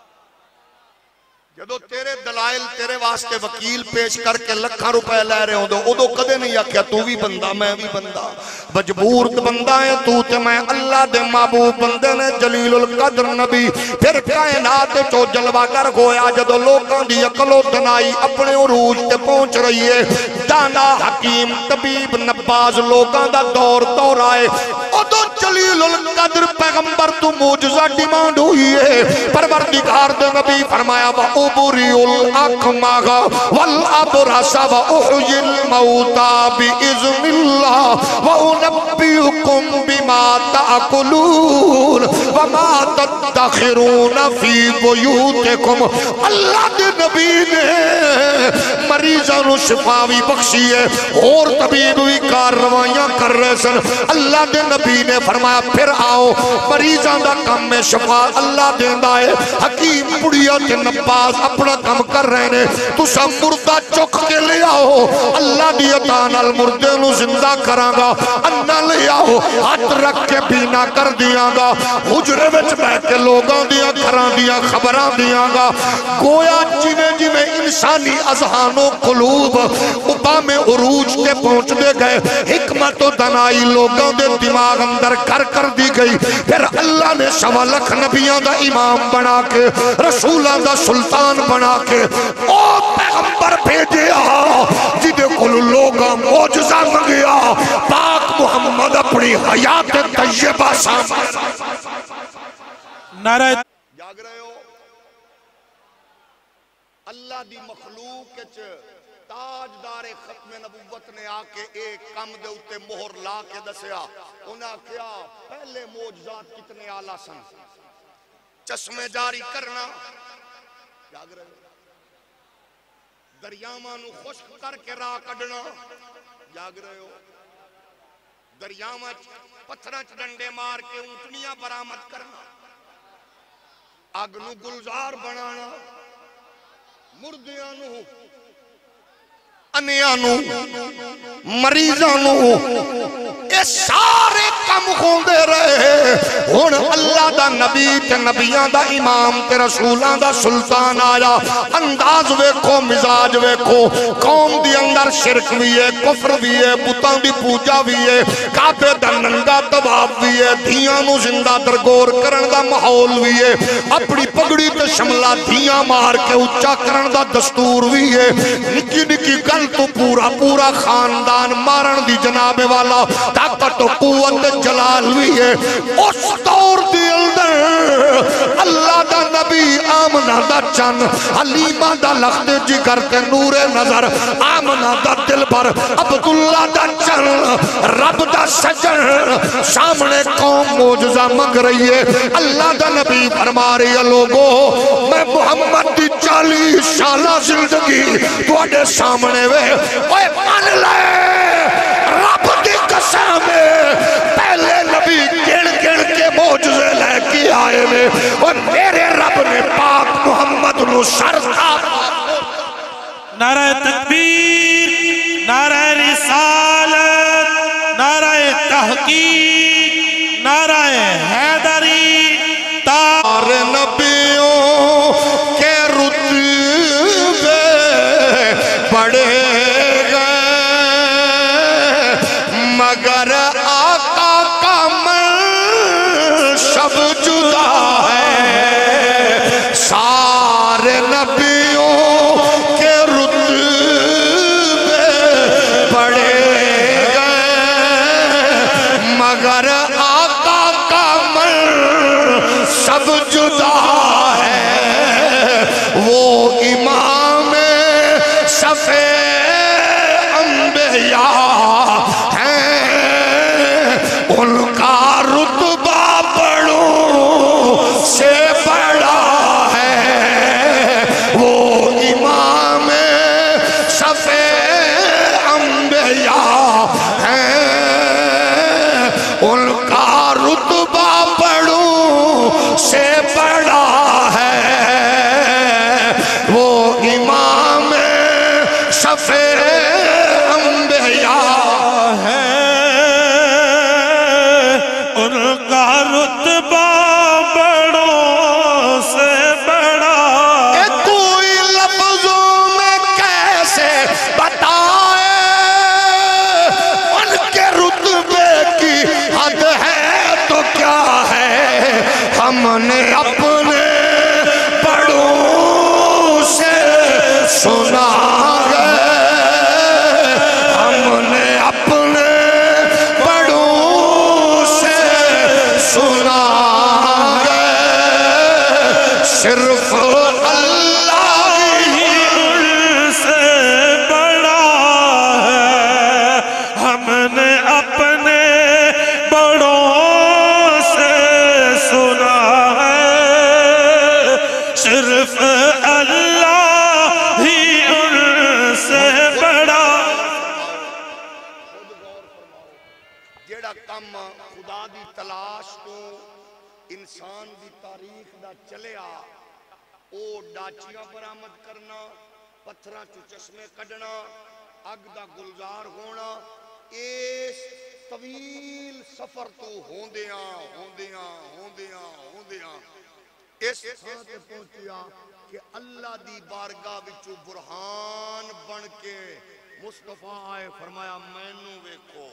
جدو تیرے دلائل تیرے واسطے وکیل پیش کر کے لکھاں روپے لے رہے ہوں اودوں کدے نہیں آکھیا تو بھی بندہ میں بھی بندہ مجبور بندہ ہے تو تے میں اللہ دے محبوب بندے نے جلیل القدر نبی پھر کائنات چو جلوہ گر ہویا جدو لوگاں دی عقل و دانائی اپنے عروج تے پہنچ رہی ہے دانا حکیم طبیب نباز لوگاں دا دور دور آئے اودوں جلیل القدر پیغمبر تو معجزہ ڈیمانڈ ہوئی ہے پروردگار دے نبی فرمایا وَأُبْرِئُ الْأَكْمَحَ وَالْأَبْرَصَ وَأُحْيِي الْمَوْتَىٰ بِإِذْنِ اللَّهِ وَأُنَبِّئُكُم بِمَا تَأْكُلُونَ وَمَا تَدَّخِرُونَ فِي بُيُوتِكُمْ اللہ دے نبی نے مریضاں نو شفا بھی بخشی ہے اور طبیب بھی کارروائیاں کر رہے سن اللہ دے نبی نے فرمایا پھر آؤ مریضاں دا کم میں شفا اللہ دیندا ہے حکیم بڑیا تے نباز اپنا کم کر رہے نے تسا مردہ چک کے لے آؤ اللہ دی عطا نال مردے نو زندہ کراں گا انا لے آؤ ہاتھ رکھ کے بینا کر دیاں گا حجرے وچ بیٹھ کے لوگاں دیاں گھراں دیاں خبراں دیاں گا گویا جویں جویں انسانی اذہان و قلوب میں عروج تے پہنچ دے گئے، حکمت و دنائی لوگوں دے دماغ اندر کر کر دی گئی. پھر اللہ نے سوا لکھ نبیوں دا امام بنا کے، رسولوں دا سلطان بنا کے او پیغمبر بھیجیا جدے کل لوگاں معجزہ منگیا. پاک محمد اپنی حیات طیبہ سامنے نعرہ جاگ رہے ہو. اللہ دی مخلوق چ تاجدار ختم نبوت نے آ کے ایک کم دے اتے مہر لا کے دسیا. انہاں کیا پہلے معجزات کتنے اعلیٰ سن. چشمے جاری کرنا، جاگ رہے ہو. دریاواں نو خشک کر کے راہ کڈنا، جاگ رہے ہو. دریاواں پتھراں چ ڈنڈے مار کے اونٹنیاں برآمد کرنا، اگ نو گلزار بنانا، مردیاں نو، انیاں نو، مریضاں نو، اے سارے کم ہوندے رہے. ہن اللہ دا نبی تے نبیاں دا امام تے رسولاں دا سلطان آیا. انداز ویکھو، مزاج ویکھو. قوم دی اندر شرک بھی ہے، کفر بھی ہے، بتاں دی پوجا بھی ہے، کعبے دا ننگا طواف بھی ہے، دھیاں نو زندہ درگور کرن دا ماحول بھی ہے، اپنی پگڑی تے شملہ دھیاں مار کے اونچا کرن دا دستور بھی ہے. نکی نکی گل تو پورا پورا خاندان مارن دی جناب والا طاقت و قوت جلال بھی ہے. اس دور دی اندر اللہ دا نبی آمنہ دا چن، حلیمہ دا لخت جگر تے نور نظر، آمنہ دا دل پر عبداللہ دا چن، رب دا سجن سامنے قوم معجزہ منگ رہی ہے. اللہ دا نبی فرما رہی ہے لوگو میں محمد دی چالیس سالہ زندگی توڑے سامنے وے اوے مان لے رب دی قسم پہلے نبی گن گن کے معجزے لے کے آئے میں اور میرے رب نے پاک محمد نو سر نعرہ تکبیر، نعرہ رسالت، نعرہ تحقیق، نعرہ حیدری. تار نبیوں کے رتبے بڑے گئے مگر آقا کا منصب جدا ہے. سارے نبیوں کے رتبے بڑے گئے مگر آقا کا منصب جدا ہے. وہ امام صفِ انبیاء ہیں، ان کا رتبہ بڑوں سے بڑا ہے. وہ امام صفِ انبیاء ہیں، ان کا رتبہ بڑوں سے بڑا ہے. وہ امام صفِ انبیاء ہے ان کا رتبہ بڑوں سے بڑا. کہ کوئی لفظوں میں کیسے بتائے ان کے رتبے کی حد ہے تو کیا ہے. ہم نے اپنے بڑوں سے سنا ہے، ہم نے اپنے بڑوں سے سنا ہے. صرف اللہ ہی ان سے بڑا ہے. ہم نے اپنے بڑوں سے سنا ہے. صرف اللہ ہی ان سے بڑا. جیڑا کم خدا دی تلاش تو انسان دی تاریخ دا چلیا او ڈاچیاں برآمد کرنا، پتھراں چو چشمے کڈنا، اگ دا گلزار ہونا، اس طویل سفر تو ہوندیاں ہوندیاں ہوندیاں ہوندیاں اس تھاں تے پہنچیا کہ اللہ دی بارگاہ وچوں برہان بن کے مصطفیٰ آئے فرمایا مینوں ویکھو.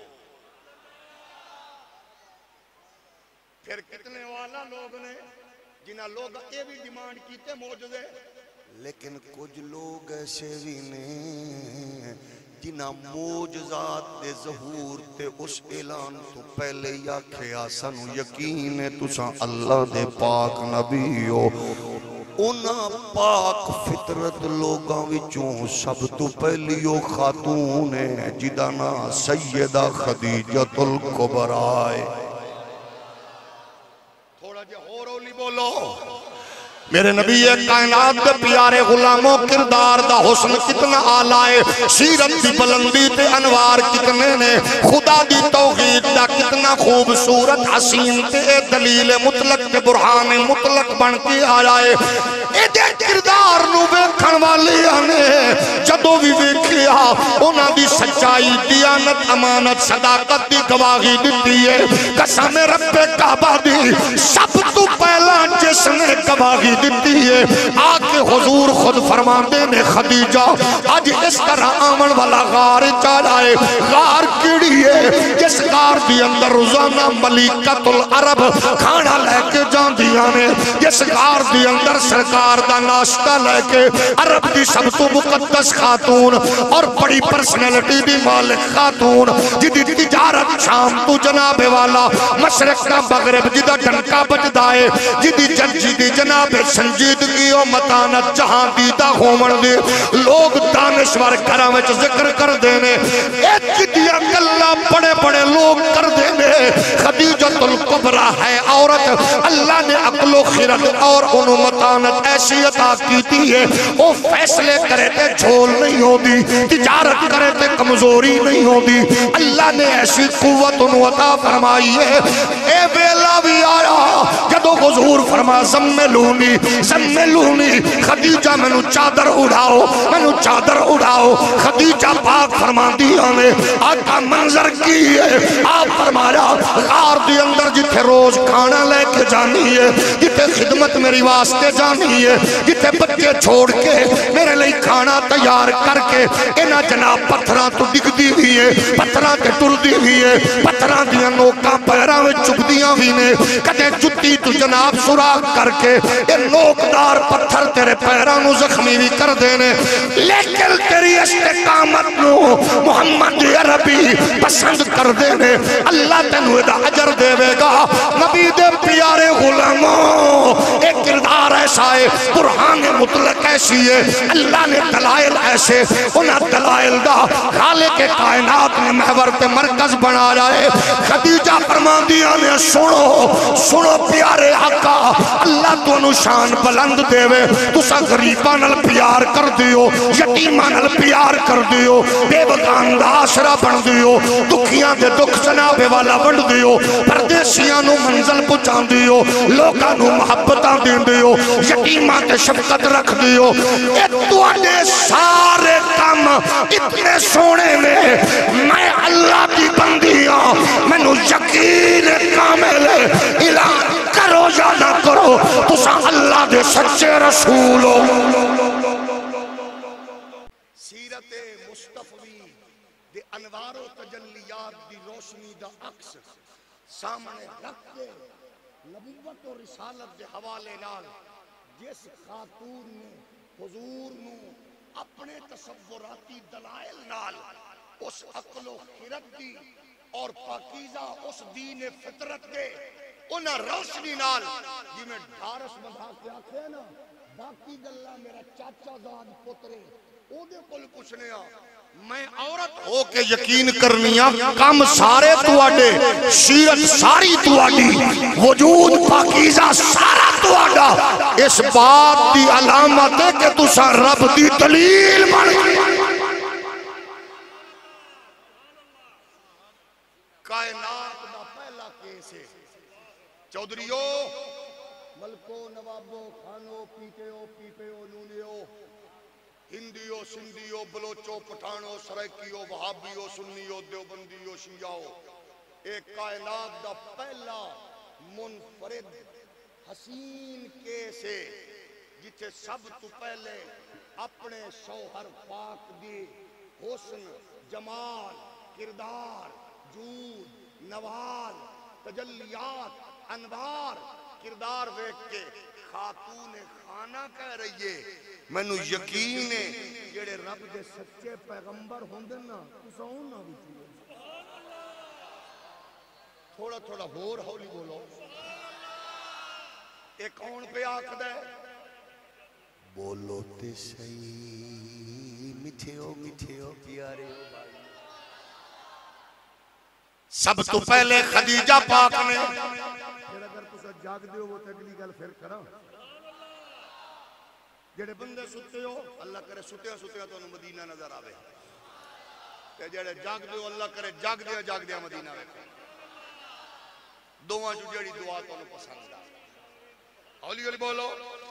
پھر کتنے والا لوگ نے جنہاں لوگ یہ بھی ڈیمانڈ کیتے معجزے, لیکن کچھ لوگ ایسے بھی نے جنہاں معجزات دے ظہور تے اس اعلان تو پہلے یا کھیا سنو یقین ہے تساں اللہ دے پاک نبی ہو. انہاں پاک فطرت لوگاں وچوں سب تو پہلی او خاتون ہے جدا نا سیدہ خدیجۃ الکبریٰ. تھوڑا جے اور اولی بولو. میرے نبی کائنات دے پیارے غلاموں کردار دا حسن کتنا آلائے, سیرت دی بلندی تے انوار کتنے نے, خدا دی توحید دا کتنا خوبصورت حسین تے اے دلیل مطلق تے برہان مطلق بن کے آلائے. اے دے کردار نو ویکھن والی آنے جدو بھی ویکھیا انہاں دی سچائی دیانت امانت صداقت دی گواہی دیتی ہے. قسم رب کعبہ دی سب تو پہلا جس نے گواہی دیتی ہے آکے حضور خود فرماندے نے خدیجہ آج اس طرح آمن والا غار چاہ جائے. غار کیڑی ہے جس غار دی اندر روزانہ ملیکت العرب کھانا لے کے جان دیا نے, جس غار دی اندر سرکار دا ناشتہ لے کے عرب دی سب تو مقدس خاتون اور بڑی پرسنلٹی دی مالک خاتون جدی تجارت شام تو جناب والا مشرق کا مغرب جدہ ڈنکا بجدائے جدی جنجی دی جناب سنجیدگی و متانت جہاں دیدہ ہومن دے لوگ دانشور گھرہ میں ذکر کر دینے ایک دیا کلہ بڑے بڑے لوگ کر دینے. خدیجۃ الکبریٰ ہے عورت اللہ نے عقل و خرد اور انہوں متانت ایسی عطا کیتی ہے وہ فیصلے کرے تے جھول نہیں ہو دی, تجارت کرے تے کمزوری نہیں ہو دی. اللہ نے ایسی قوت انہوں عطا فرمائی ہے. اے بیلا بھی آیا جدو حضور فرما زملونی زملونی خدیجہ میں نو چادر اڑاؤ میں نو چادر اڑاؤ. خدیجہ پاک فرما دیا میں آقا منظر کی ہے. آپ فرمایا غار دی اندر جتھے روز کھانا لے کے جانی ہے, جتھے خدمت میری واسطے جانی ہے, جتھے بچے چھوڑ کے میرے لئے کھانا تیار کر کے انہا جناب پتھران تو ڈگ دی ہوئی ہے, پتھران کے ٹر دی ہوئی ہے, پتھران دیا نوکاں پیران میں چک دیاں بھی نے کدے جتی تو جناب سراغ کر کے یہ نوکدار پتھر تیرے پیرانو زخمی بھی کر دینے. لیکن تیری استقامت نو محمد عربی پسند کر دینے اللہ تینوے دا عجر دے گا. نبی دے پیارے غلاموں ایک کردار ایسا ہے, برہان مطلق ایسی ہے, اللہ نے دلائل ایسے انہا دلائل دا خالق کائنات نے محور تے مرکز بنا جائے. خدیجہ فرمان دیا نے سنو سنو پیارے آقا اللہ تو انہوں شان بلند دے وے, تسا غریبان پیار کر دیو, یتیمان پیار کر دیو, بے بغان دا آسرا بن دیو, دکھیاں دے دکھ جناب والا بن دیو, پردیسیاں نو منزل پچان دیو, لوگاں نو محبتاں دین دیو, یتیمان تے شفقت رکھ دیو. اے تواڈے سارے کام اتنے سونے میں میں اللہ کی بندیاں میں نو یقین کامل اعلان کرو یا نہ کرو تسا اللہ دے سچے رسول ہو. سیرت مصطفی دے انوار و تجلیات دی روشنی دا عکس سامنے رکھ دے نبوت و رسالت دے حوالے نال جس خاتون نے حضور نو اپنے تصوراتی دلائل نال اس عقل و خرد دی اور پاکیزہ اس دین فطرت دے انہا روشنی نال جی میں ڈھارس بندھا کے آکھے نا باقی گلہ میرا چاچا زاد پترے او دے کل پوچھنے آ میں عورت ہو کے یقین کرنیاں کم سارے تو آڈے سیرت ساری تو آڈی وجود پاکیزہ سارا تو آڈا اس بات دی علامت ہے کہ تو سا رب دی دلیل بن کائنات دا پہلا کیس ہے. چودریو ملکو نوابو خانو پیٹیو پیپیو نونیو ہندیو سندیو بلوچو پٹھانو سرائکیو وہابیو سنیو دیوبندیو شیعاو ایک کائنات دا پہلا منفرد حسین کیس ہے جتے سب تو پہلے اپنے شوہر پاک دی حسن، جمال، کردار، جود، نوال، تجلیات، انوار، کردار ویکھ کے خاتون خانہ کہہ رہی ہے مینوں یقین ہے جڑے رب دے سچے پیغمبر ہوندے نا تساں انہاں وچ تھوڑا تھوڑا ہور ہولی بولو اے کون پہ آکھدا ہے بولو تے صحیح میٹھے ہو میٹھے ہو پیارے ہو بھائی سب تو پہلے خدیجہ پاک نے پھر اگر تسا جاگ دیو وہ اگلی گل پھر کرا جڑے بندے ستے ہو اللہ کرے ستیا ستیا تو مدینہ نظر آوے تے جڑے جاگ دیو اللہ کرے جاگ دیا جاگ دیا مدینہ ویکھو دعا جو جڑی دعا تو پسند آ ہولی ہولی بولو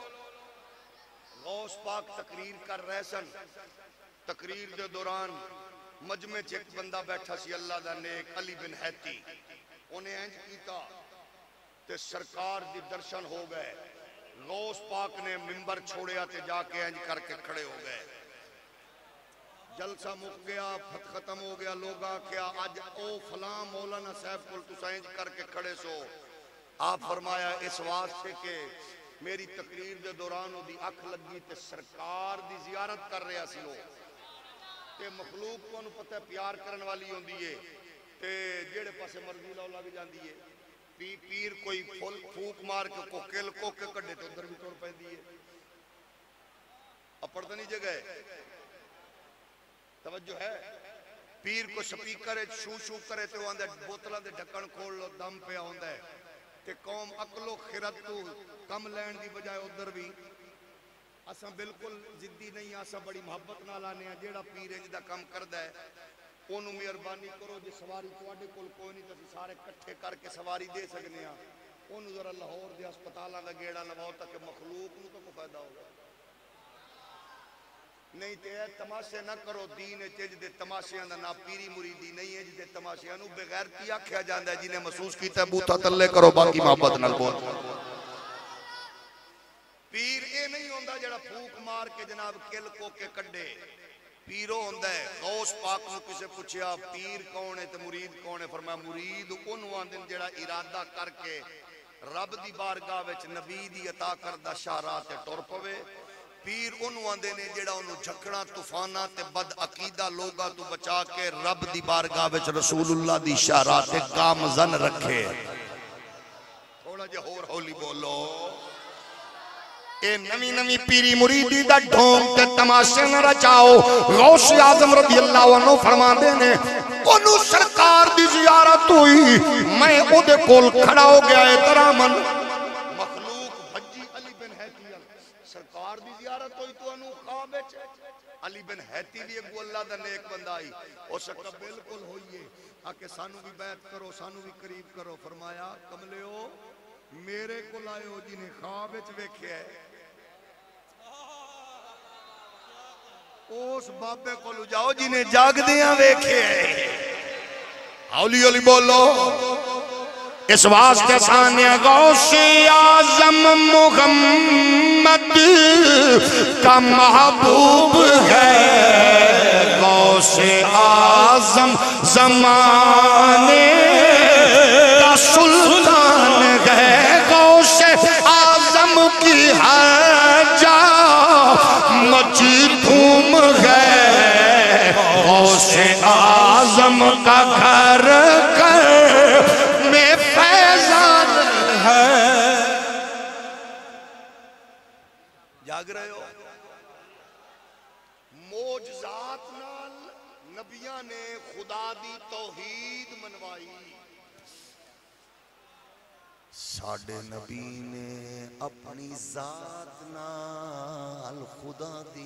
غوث پاک تقریر کر رہے سن تقریر دے دوران مجمع چ ایک بندہ بیٹھا سی اللہ دا نیک علی بن حیتی انہیں انج کیتا تے سرکار دی درشن ہو گئے غوث پاک نے منبر چھوڑیا تے جا کے انج کر کے کھڑے ہو گئے جلسہ مک گیا پھت ختم ہو گیا لوگا کیا آج او فلاں مولانا صاحب کل تو سائنج کر کے کھڑے سو آپ فرمایا اس واسطے کہ میری تقریر دے دوران دی اکھ لگی تے سرکار دی زیارت کر رہا سی لو تے مخلوق کو انہوں پتہ پیار کرن والی ہوں دیئے تے جیڑے پاسے مرضی لو لگ جان دیئے پی پیر کوئی پھول پھوک مار کے کوکل کوکے کڑے تو ادھر بھی توڑ پہ دیئے اب پڑھتا نہیں جگہ ہے توجہ ہے پیر کو سپیکر شو شو کرے تو آندھے بوتلہ دے ڈھکن کھول لو دم پہ آندھا ہے تے قوم عقل و خیرت تو کم لین دی بجائے ادھر بھی اساں بالکل زدی نہیں اساں بڑی محبت نہ لانے ہیں جیڑا پیر انج دا کم کردہ ہے انہوں مہربانی کرو جی سواری تواڈے کول کوئی نہیں تو سارے کٹھے کر کے سواری دے سکنے ہیں انہوں ذرا لاہور دے ہسپتالاں دا گیڑا لواؤ تاکہ مخلوق نو تو کو فائدہ ہوگا نہیں تے تماشے نہ کرو دین چج دے تماشیاں دا نا پیری مریدی نہیں ہے جدے تماشیاں نو بغیرتی آکھیا جاندا ہے جنہیں محسوس کیتا ہے بوتھا تلے کرو باقی محبت نال بول پیر اے نہیں ہوندا جڑا پھوک مار کے جناب کل کو کے کڈے پیرو ہوندا ہے غوث پاک نو کسے پوچھیا پیر کون ہے تے مرید کون ہے فرمایا مرید اونوں آندن جڑا ارادہ کر کے رب دی بارگاہ وچ نبی دی عطا کردہ شاہراہ تے ٹر پوے پیر انہوں آندے نے جیڑا انہوں جھکڑا طوفانہ تے بد عقیدہ لوگا تو بچا کے رب دی بارگاہ وچ رسول اللہ دی شاہراہ تے گامزن رکھے تھوڑا جے ہور ہولی بولو اے نمی نمی پیری مریدی دا ڈھونگ تے تماشے نہ رچاؤ غوث اعظم رضی اللہ عنہ فرما دے نے انہوں سرکار دی زیارت ہوئی میں او دے کول کھڑا ہو گیا ہے ترامن سرکار دی زیارت ہوئی تو انہوں خواب ہے علی بن حیتی بھی ایک اللہ دا نیک بندہ آئی او سکتا بالکل ہوئیے آکے سانو بھی بیعت کرو سانو بھی قریب کرو فرمایا کملے ہو میرے کو لائے ہو جنہیں خواب ہے ویکھے ہے اس بابے کو لو جاؤ جنہیں جاگ دیاں ویکھے ہے اولی اولی بولو اس واسطے ثانیہ غوث اعظم محمد کا محبوب ہے غوث اعظم زمانے کا سلطان ہے غوث اعظم کی ہر جا مچی دھوم ہے غوث اعظم کا گھر گھر میں فیضان ہے جاگ رہے ہو معجزات نال نبیاں نے خدا دی توحید منوائی ساڑھے نبی نے اپنی ذات نال خدا دی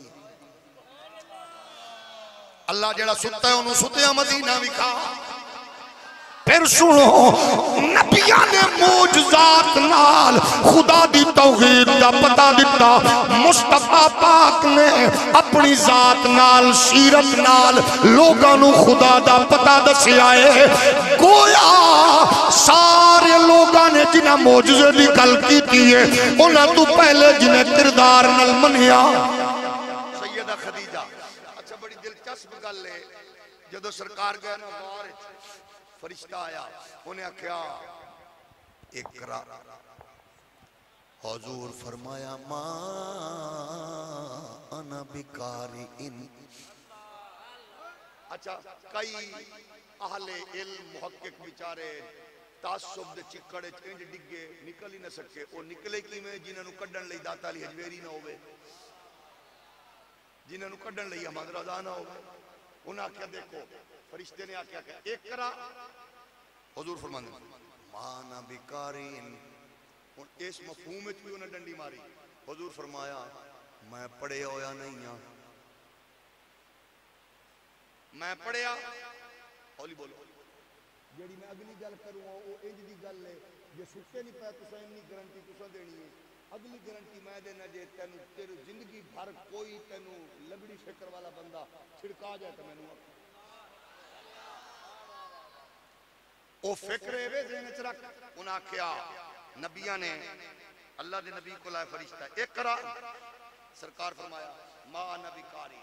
اللہ جڑا ستا ہے انہوں ستیا مدینہ وکھا پھر سنو نبیاں نے معجزات نال خدا دی توحید دا پتہ دیتا مصطفیٰ پاک نے اپنی ذات نال سیرت نال لوگاں نو خدا دا پتہ دسی آئے گویا سارے لوگاں نے جنہیں معجزے دی گل کیتی ہے انہاں تو پہلے جنہیں کردار نال منیا سیدہ خدیجہ اچھا بڑی دلچسپ دلچسپ گل ہے جدو سرکار گیا نا غار فرشتہ آیا انہیں کیا اقرا حضور فرمایا ما انا بکاری ان اچھا کئی اہل علم محقق بیچارے تعصب دے چکڑے چنج ڈگے نکل ہی نہ سکے وہ نکلے کی میں جنہاں نو کڈن لئی داتا علی حجویری نہ ہوئے جنہاں نو کڈن لئی احمد رضا نہ ہوئے انہاں کیا دیکھو فرشتے نے آکیا کہ اقرا حضور فرمانے مانا بکارین اس مفہوم وچ بھی انہیں ڈنڈی ماری حضور فرمایا میں پڑھے ہویا نہیں ہاں میں پڑھیا ہولی بولو جیڑی میں اگلی گل کروں وہ انج دی گل ہے جے سکے نہیں پے تساں انی گارنٹی تساں دینی ہے اگلی گارنٹی میں دینا جے تینوں تیری زندگی بھر کوئی تینوں لگڑی فکر والا بندہ چھڑکا جائے تو مینوں او فکر ہے وے ذہن وچ رکھ انہاں کیا نبیاں نے اللہ دے نبی کو لائے فرشتہ اقرا سرکار فرمایا ما نبی کاری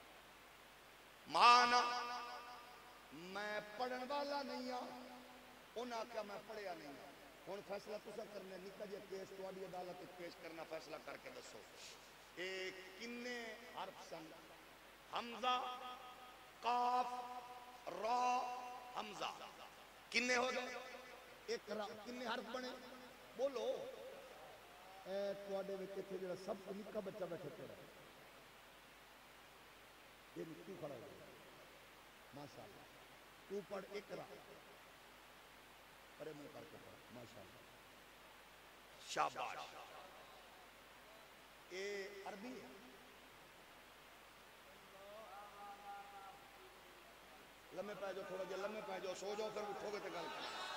مانا میں پڑھن والا نہیں ہاں انہاں کیا میں پڑھیا نہیں ہاں ہن فیصلہ تساں کرنا نکا جے کیس تواڈی عدالت وچ پیش کرنا فیصلہ کر کے دسو اے کنے حرف سن حمزہ قاف را حمزہ کنے ہو گئے اقرا کنے حرف بنے بولو اے تواڈے وچ ایتھے جڑا سب تو نکا بچہ بیٹھے پڑھا یہ تو کھڑا ہو ماشاءاللہ تو پڑھ اقرا ارے منہ کر کے پڑھ ماشاءاللہ شاباش اے عربی ہے لمحے پہ جو تھوڑا جا لمحے پہ جو سو جاؤ پھر اٹھو گے تو گل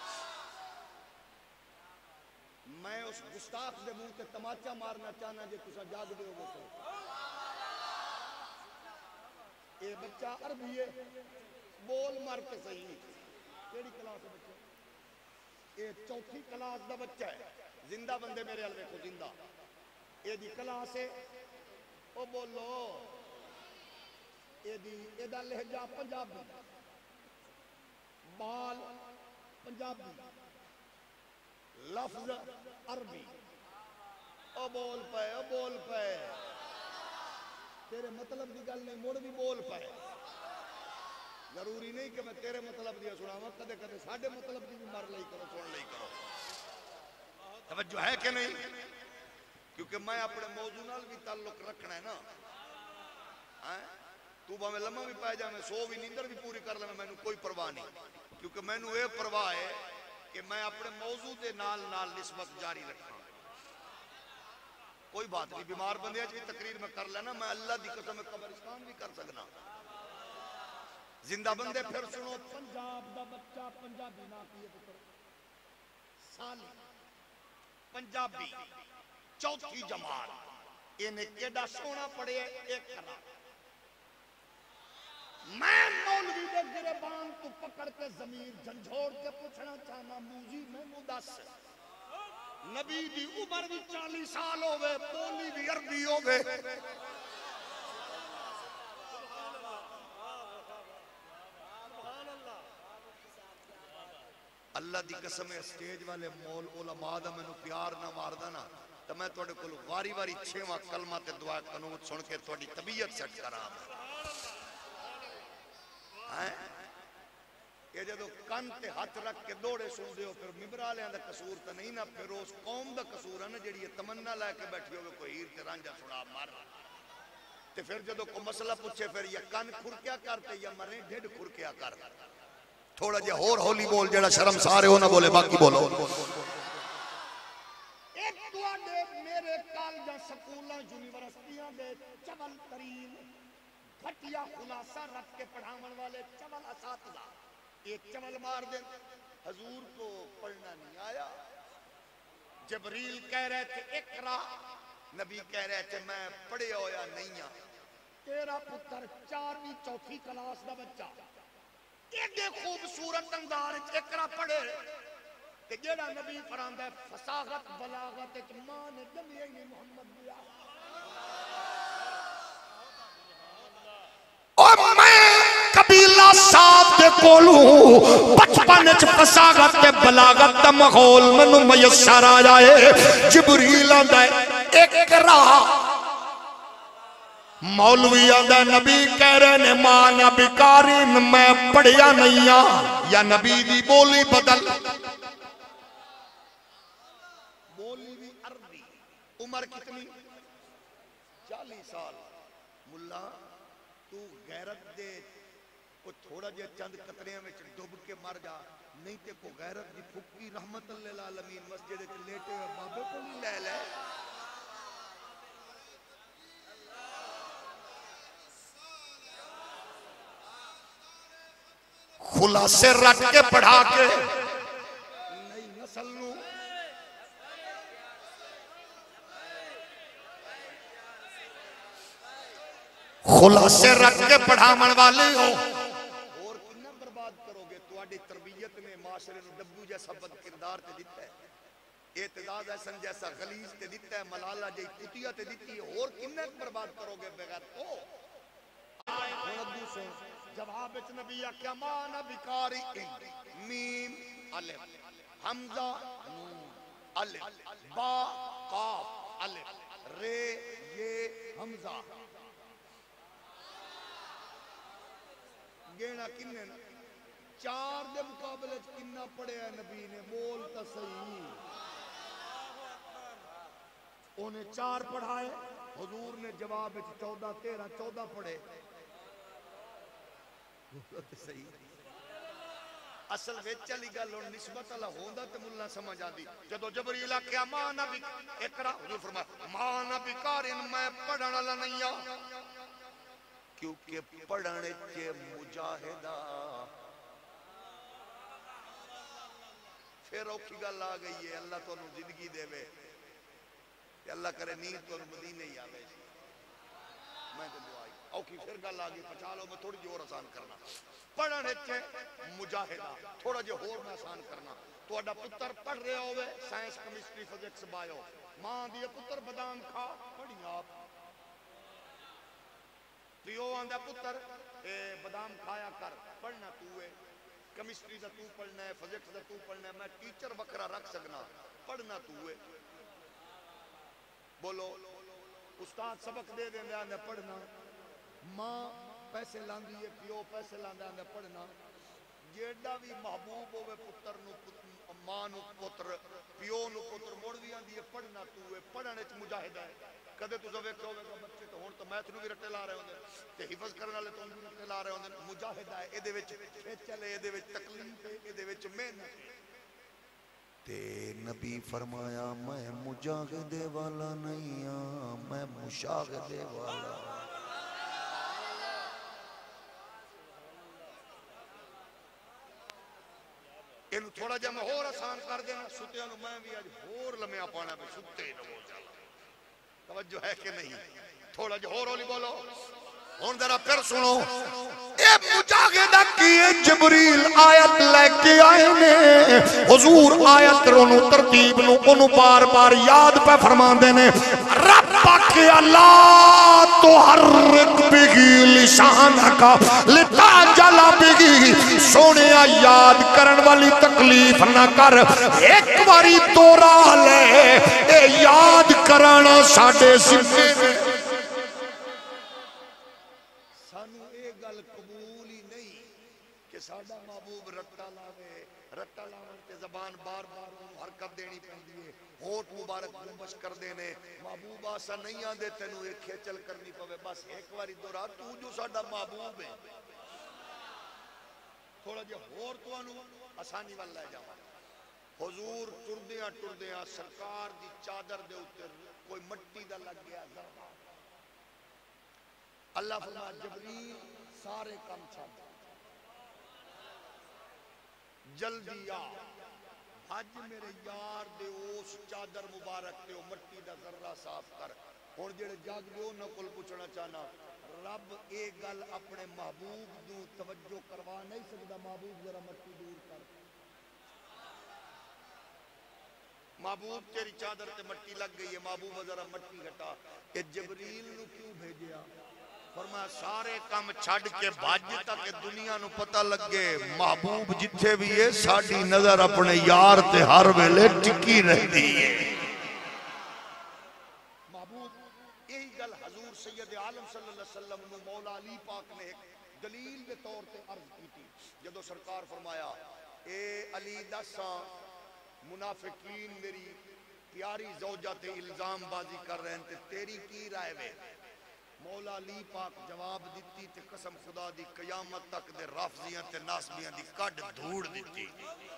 میں اس گستاخ دے منہ تے تماچا مارنا چاہنا جے تسا جاگ دے ہو تو اے بچہ عربی ہے بول مار کے صحیح کیڑی کلاس ہے بچہ اے چوتھی کلاس دا بچہ ہے زندہ بندے میرے حل دیکھو زندہ اے دی کلاس ہے او بولو اے دی اے دا لہجہ پنجابی بال پنجابی لفظ عربی او بول پے او بول پے تیرے مطلب دی گل نہیں مڑ بھی بول پائے ضروری نہیں کہ میں تیرے مطلب دیا سناواں کدے کدے ساڈے مطلب دی بھی مر لئی کرو سن لئی کرو توجہ ہے کہ نہیں کیونکہ میں اپنے موضوع نال بھی تعلق رکھنا ہے نا تو باویں لمحہ بھی پائے جا میں سو بھی نیندر بھی پوری کر لے میں کوئی پرواہ نہیں کیونکہ مینوں یہ پرواہ ہے کہ میں اپنے موضوع دے نال نال نسبت جاری رکھاں کوئی بات نہیں بیمار بندے اچھی تقریر میں کر لینا میں اللہ دی قسم قبرستان بھی کر سکنا زندہ بندے پھر سنو پنجاب دا بچہ پنجابی نہ کیے پتر سالی پنجابی چوتھی جماعت انہیں کیڑا سونا پڑے ایک کرا میں مولوی دے گربان تو پکڑ کے ضمیر جھنجھوڑ کے پوچھنا چاہنا موزی میں مدس نبی دی عمر بھی چالیس سال ہوئے بولی بھی عربی ہوئے اللہ دی قسم سٹیج والے مول علماء دا مینوں پیار نہ ماردا نا تو میں تواڈے کول واری واری چھواں کلمہ تے دعا قنوت سن کے تواڈی طبیعت سیٹ کراں ہیں یہ جدو کن تے ہاتھ رکھ کے دوڑے سن دے ہو پھر ممبر والیاں دا قصور تے نہیں نا پھر اس قوم دا قصور ہے نا جڑی یہ تمنا لے کے بیٹھی ہوئے کوئی ہیر تے رانجا سنا مار تے پھر جدو کو مسئلہ پوچھے پھر یا کن کھرکیا کرتے یا مرے ڈھڈ کھرکیا کر تھوڑا جہا اور ہولی بول جڑا شرم سارے ہو نہ بولے باقی بولو ایک تواڈے میرے کالجاں سکولاں یونیورسٹیاں دے چول ترین گھٹیا خلاصہ رکھ کے پڑھاون والے چول اساتذہ یہ چول مار دیں حضور کو پڑھنا نہیں آیا جبریل کہہ رہے تھے اقرا نبی کہہ رہے تھے میں پڑھے ہویا نہیں ہاں تیرا پتر چارویں چوتھی کلاس دا بچہ ایڈے خوبصورت انداز اقرا پڑھے کہ جیڑا نبی فرماندا ہے فصاحت بلاغت وچ ماں نے جمیا ہی نہیں محمد دیا اور میں کولوں بچپن وچ فصاحت تے بلاغت دا ماحول مینوں میسر آ جائے جبریل آندا ہے اقرا مولوی آندا نبی کہہ رہے نے مانا بکارین میں پڑھیا نہیں ہاں یا نبی دی بولی بدل بولی بھی عربی عمر کتنی چالیس سال ملا تو غیرت دے کو تھوڑا جے چند قطریاں میں ڈوب کے مر جا نہیں تے کو غیرت دی پھکی رحمت اللہ العالمین مسجد وچ لیٹے ہوئے بابے کو نہیں لے لے خلاصے رکھ کے پڑھا کے نہیں نسل نو خلاصے رکھ کے پڑھامن والے ہو اور کنا برباد کرو گے تواڈی تربیت نے معاشرے نو ڈبو جیسا بد کردار تے دتا ہے اعتداد حسن جیسا غلیظ تے دتا ہے ملالہ جی کتیا تے دتی ہے اور کنا برباد کرو گے بغیر تو ہن ابو سے جواب وچ نبی کیا مانا بکاری میم الف حمزہ نون الف با قاف الف رے یہ حمزہ گینا کنے نا چار دے مقابلے کنا پڑھے ہے نبی نے بول تا صحیح انہیں چار پڑھائے حضور نے جواب چودہ تیرہ چودہ پڑھے صحیح اصل وچ علی گل ہن نسبت والا ہوندا تے ملا سمجھ آندی جدو جبریل آکھیا ماں نبی اقرا حضور فرمایا ماں نبی قارن میں پڑھن والا نہیں ہاں کیونکہ پڑھنے کے مجاہدہ پھر اوکھی گل آ گئی ہے اللہ تو انہوں زندگی دے وے کہ اللہ کرے نیت تو انہوں مدینے ہی آوے میں تو دعائی اوکھی پھر گل آ گئی پچھا لو میں تھوڑی جو اور آسان کرنا پڑھنے کے مجاہدہ تھوڑا جو اور میں آسان کرنا تو اڈا پتر پڑھ رہے ہوئے سائنس کیمسٹری فزکس بایو ماں دیئے پتر بادام کھا پڑھی آپ پیو آندہ پتر بادام کھایا کر پڑھنا تو ہے کیمسٹری دا تو پڑھنا ہے فزکس دا تو پڑھنا ہے میں ٹیچر بکرا رکھ سکنا پڑھنا تو ہے بولو استاد سبق دے دیں آندہ پڑھنا ماں پیسے لاندی ہے پیو پیسے لاندہ آندہ پڑھنا جیڑا بھی محبوب ہوئے پتر نو ماں نو پتر پیو نو پتر موڑ بھی آندی ہے پڑھنا تو ہے پڑھنے چ مجاہدہ ہے کدے تو زوے کہو گا بچے تو ہون تو میتھ نو بھی رٹے لا رہے ہوندے تے حفظ کرنے والے تو بھی رٹے لا رہے ہوندے مجاہدہ ہے ایدے وچ کھیچل ہے ایدے وچ تکلیف ہے ایدے وچ محنت تے نبی فرمایا میں مجاہدے والا نہیں ہاں میں مشاہدے والا انہوں تھوڑا جا میں اور آسان کر دینا ستیاں نو میں بھی آج اور لمحہ پانا بھی ستے نو ہو جالا توجہ ہے کہ نہیں تھوڑا جو اور ہولی بولو ہون ذرا پھر سنو اے مجاہدہ کیے جبریل آیت لے کے آئے نے حضور آیت رونو ترتیب نو انو بار بار یاد پہ فرمان دینے ربا کے اللہ تو حرک بگی لسانکا لتا جلا بگی سونے یاد کرن والی تکلیف نہ کر ایک باری دورا لے اے یاد کرنا ساڑھے ذمے سانو اے گل قبول ہی نہیں کہ ساڑھا محبوب رٹا لاوے رٹا لاوے تے زبان بار بار انہوں حرکت دینی پہنی ہے ہوٹ مبارک گنبش کر دینے محبوب آسا نہیں آدھے تینوں ایک کھیچل کرنی پوے بس ایک واری دورا تو جو ساڑھا محبوب ہے تھوڑا جو ہور تو انہوں آسانی والا ہے جاؤں حضور ٹردیاں ٹردیاں سرکار دی چادر دے اتر کوئی مٹی دا لگ گیا ضربہ اللہ فرما جبریل سارے کام چھاڑ جلدی آ حج میرے یار دے اس چادر مبارک دے مٹی دا ذرہ صاف کر اور جڑے جاگ دے نہ کل پوچھنا چاہنا رب ایک گل اپنے محبوب دو توجہ کروا نہیں سکتا محبوب ذرا مٹی دور کر محبوب تیری چادر تے مٹی لگ گئی ہے محبوب ذرا مٹی ہٹا کہ جبریل نو کیوں بھیجیا فرمایا سارے کام چھڑ کے بھج تک دنیا نو پتہ لگے محبوب جتھے بھی ہے ساڈی نظر اپنے یار تے ہر ویلے ٹکی رہتی ہے محبوب یہی گل حضور سید عالم صلی اللہ علیہ وسلم نو مولا علی پاک نے ایک دلیل کے طور تے عرض کی تھی جدو سرکار فرمایا اے علی دساں منافقین میری پیاری زوجہ تے الزام بازی کر رہے ہیں تے تیری کی رائے وے مولا علی پاک جواب دیتی تے قسم خدا دی قیامت تک دے رافضیاں تے ناسبیاں دی کڈ دھوڑ دیتی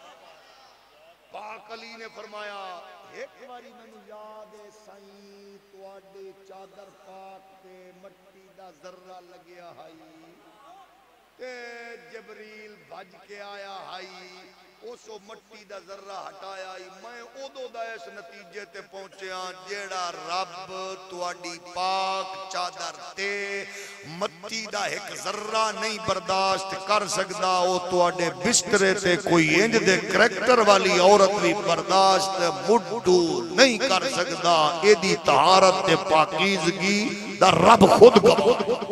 پاک علی نے فرمایا ایک باری مینوں یاد ہے سائیں تواڈے چادر پاک تے مٹی دا ذرہ لگیا ہائی تے جبریل بھج کے آیا ہائی اسو مٹی دا ذرہ ہٹایا ہی میں ادو دا اس نتیجے تے پہنچیا جیڑا رب تواڈی پاک چادر تے مٹی دا ایک ذرہ نہیں برداشت کر سکدا او تواڈے بسترے تے کوئی انج دے کریکٹر والی عورت بھی برداشت مڈو نہیں کر سکدا اے دی طہارت تے پاکیزگی دا رب خود گواہ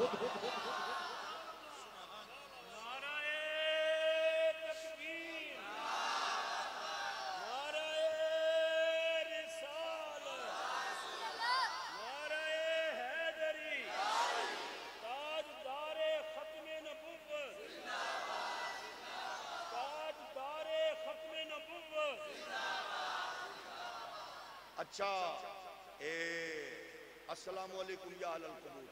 اچھا اے السلام علیکم یا اہل القبور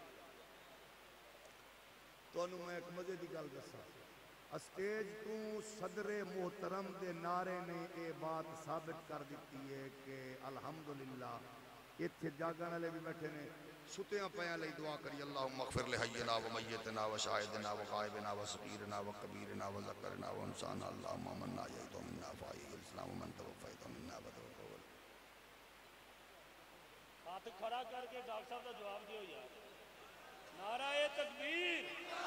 تو انہوں میں ایک مزے دی گل دسا اسٹیج تو صدر محترم دے نعرے نے اے بات ثابت کر دیتی ہے کہ الحمدللہ اتھے جاگن والے بھی بیٹھے نے ستیاں پیاں لئی دعا کری اللہم اغفر لحینا و میتنا و شاہدنا و غائبنا و صغیرنا و کبیرنا و ذکرنا و انسانا اللہم من آیت و من نافعی الاسلام و من توفیت و من نابت و قول ہاتھ کھڑا کر کے ڈاکٹر صاحب کا جواب دیو یار نعرہ تکبیر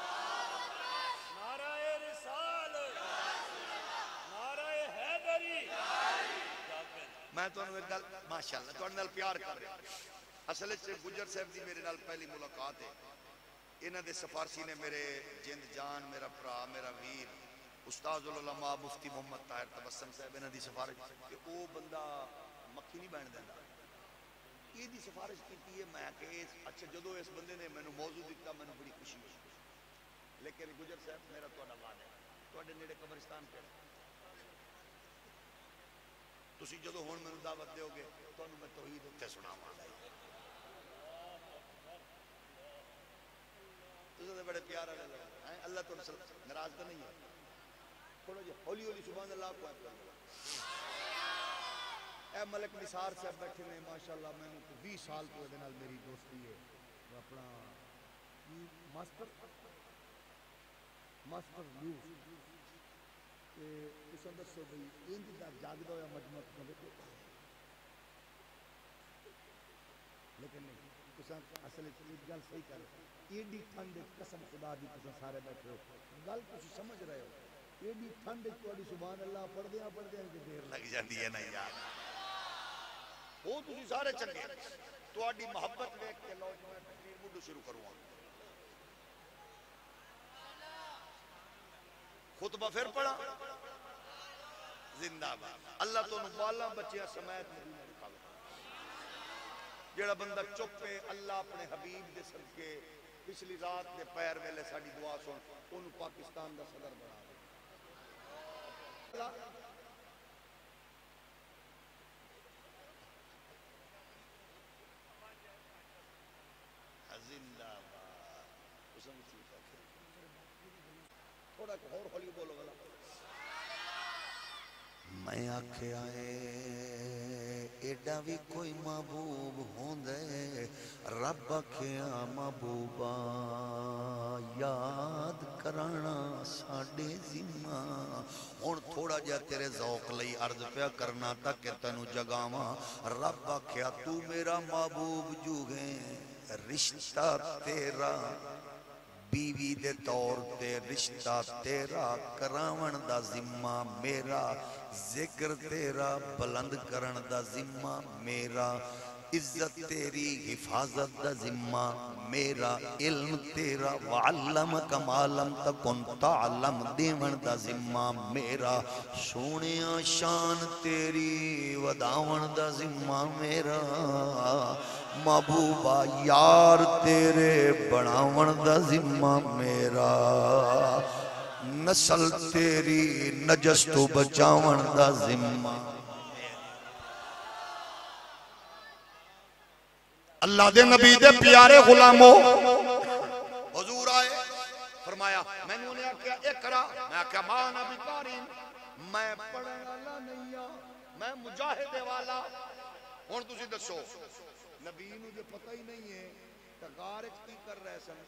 نعرہ رسال نعرہ حیدری میں تو انہوں نے گل ماشاءاللہ تو انہوں نے پیار کر رہے اصل سے گجر صاحب دی میرے نال پہلی ملاقات ہے انہوں نے سفارسی نے میرے جند جان میرا پرا میرا ویر استاد العلماء مفتی محمد طاہر تبسم صاحب انہوں دی سفارش کہ او بندہ مکھی نہیں بین دینا یہ دی سفارش کی ہے میں کہ اچھا جدو اس بندے نے میں نے موضوع دیتا میں نے بڑی خوشی ہوئی لیکن گجر صاحب میرا تو وعدہ ہے تو نیڑے قبرستان پہ تسی جدو ہون میں دعوت دیو گے تو انہوں میں توحید اتھے سنا مانا تو سے بڑے پیارا لے ہیں اللہ تو نراز تو نہیں ہے تھوڑا جی ہولی ہولی سبحان اللہ کو ہے اے ملک نثار صاحب بیٹھے نے ماشاءاللہ میں نے بیس سال تو دے نال میری دوستی ہے اپنا ماسٹر ماسٹر نیوز تے اس اندر سے بھئی انج دا جاگدا ہویا مجمع کرے لیکن نہیں تساں اصل ایک گل صحیح کر ایڈی ٹھنڈ قسم خدا دی تساں سارے بیٹھے ہو گل تسی سمجھ رہے ہو ایڈی ٹھنڈ تہاڈی سبحان اللہ پڑھ دیاں پڑھ دیاں کہ دیر لگ جاندی ہے نا یار وہ تسی سارے چنگے تہاڈی محبت ویکھ کے لو جو میں تقریر مڈو شروع کروں خطبہ پھر پڑھا زندہ باد اللہ تو بالا بچیاں سمیت مدینہ دکھاوے جیڑا بندہ چپ ہے اللہ اپنے حبیب دے صدقے پچھلی رات دے پیر ویلے ساڈی دعا سن اونوں پاکستان دا صدر بنا دے زندہ باد اس نے تھوڑا اور ہولی بولو والا میں آکھے آئے ایڈا بھی کوئی محبوب ہوندے رب آکھیا محبوبا یاد کرانا ساڈے ذمہ ہن تھوڑا جا تیرے ذوق لئی عرض پیا کرنا تاکہ تینوں جگاواں رب آکھیا تو میرا محبوب جو ہے رشتہ تیرا بیوی دے طور تے رشتہ تیرا کراون دا ذمہ میرا ذکر تیرا بلند کرن دا ذمہ میرا عزت تیری حفاظت دا ذمہ میرا، علم تیرا وعلمک ما لم تکن تعلم دیون دا ذمہ میرا، سونیا شان تیری وداون دا ذمہ میرا، محبوبہ یار تیرے بناون دا ذمہ میرا، نسل تیری نجس تو بچاون دا ذمہ۔ اللہ دے نبی دے پیارے غلاموں، حضور آئے فرمایا میں نے انہیں کیا اقرا، میں کہا ماں نبی کارین، میں پڑھنے والا نہیں ہوں، میں مجاہد والا ہوں۔ تسی دسو نبی نو جو پتہ ہی نہیں ہے تو غارج کی کر رہے سن؟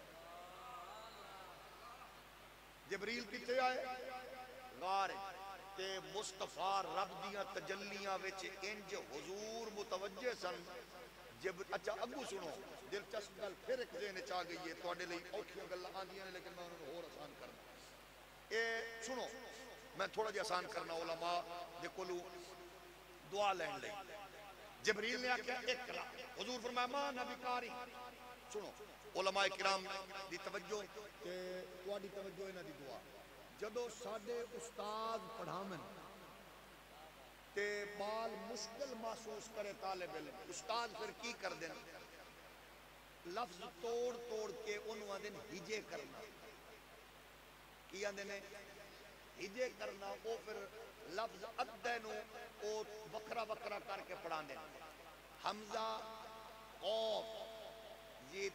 جبریل کتے آئے غارج تے مصطفیٰ رب دیاں تجلیاں وچ انج حضور متوجہ سن۔ جب اچھا اگو سنو دلچسپ گل پھر ایک ذہن چاہ گئی ہے تواڈے لئی اوکھیاں گلاں آندیاں نے لیکن میں انہاں نوں ہور آسان کرنا۔ اے سنو میں تھوڑا جہا آسان کرنا علماء دے کولوں دعا لین لئی۔ جبریل نے آکھیا اقرا، حضور فرمایا ماں نبی کاری۔ سنو علماء کرام دی توجہ تے تواڈی توجہ انہاں دی دعا۔ جدوں ساڈے استاد پڑھاون تے بال مشکل محسوس کرے طالب علم، استاد پھر کی کر دیں؟ لفظ توڑ توڑ کے انہوں آدھیں ہجے کرنا۔ کی آدھیں ہجے کرنا، وہ پھر لفظ ادھے نو وہ وکرا وکرا کر کے پڑھا دیں۔ حمزہ قوف یہ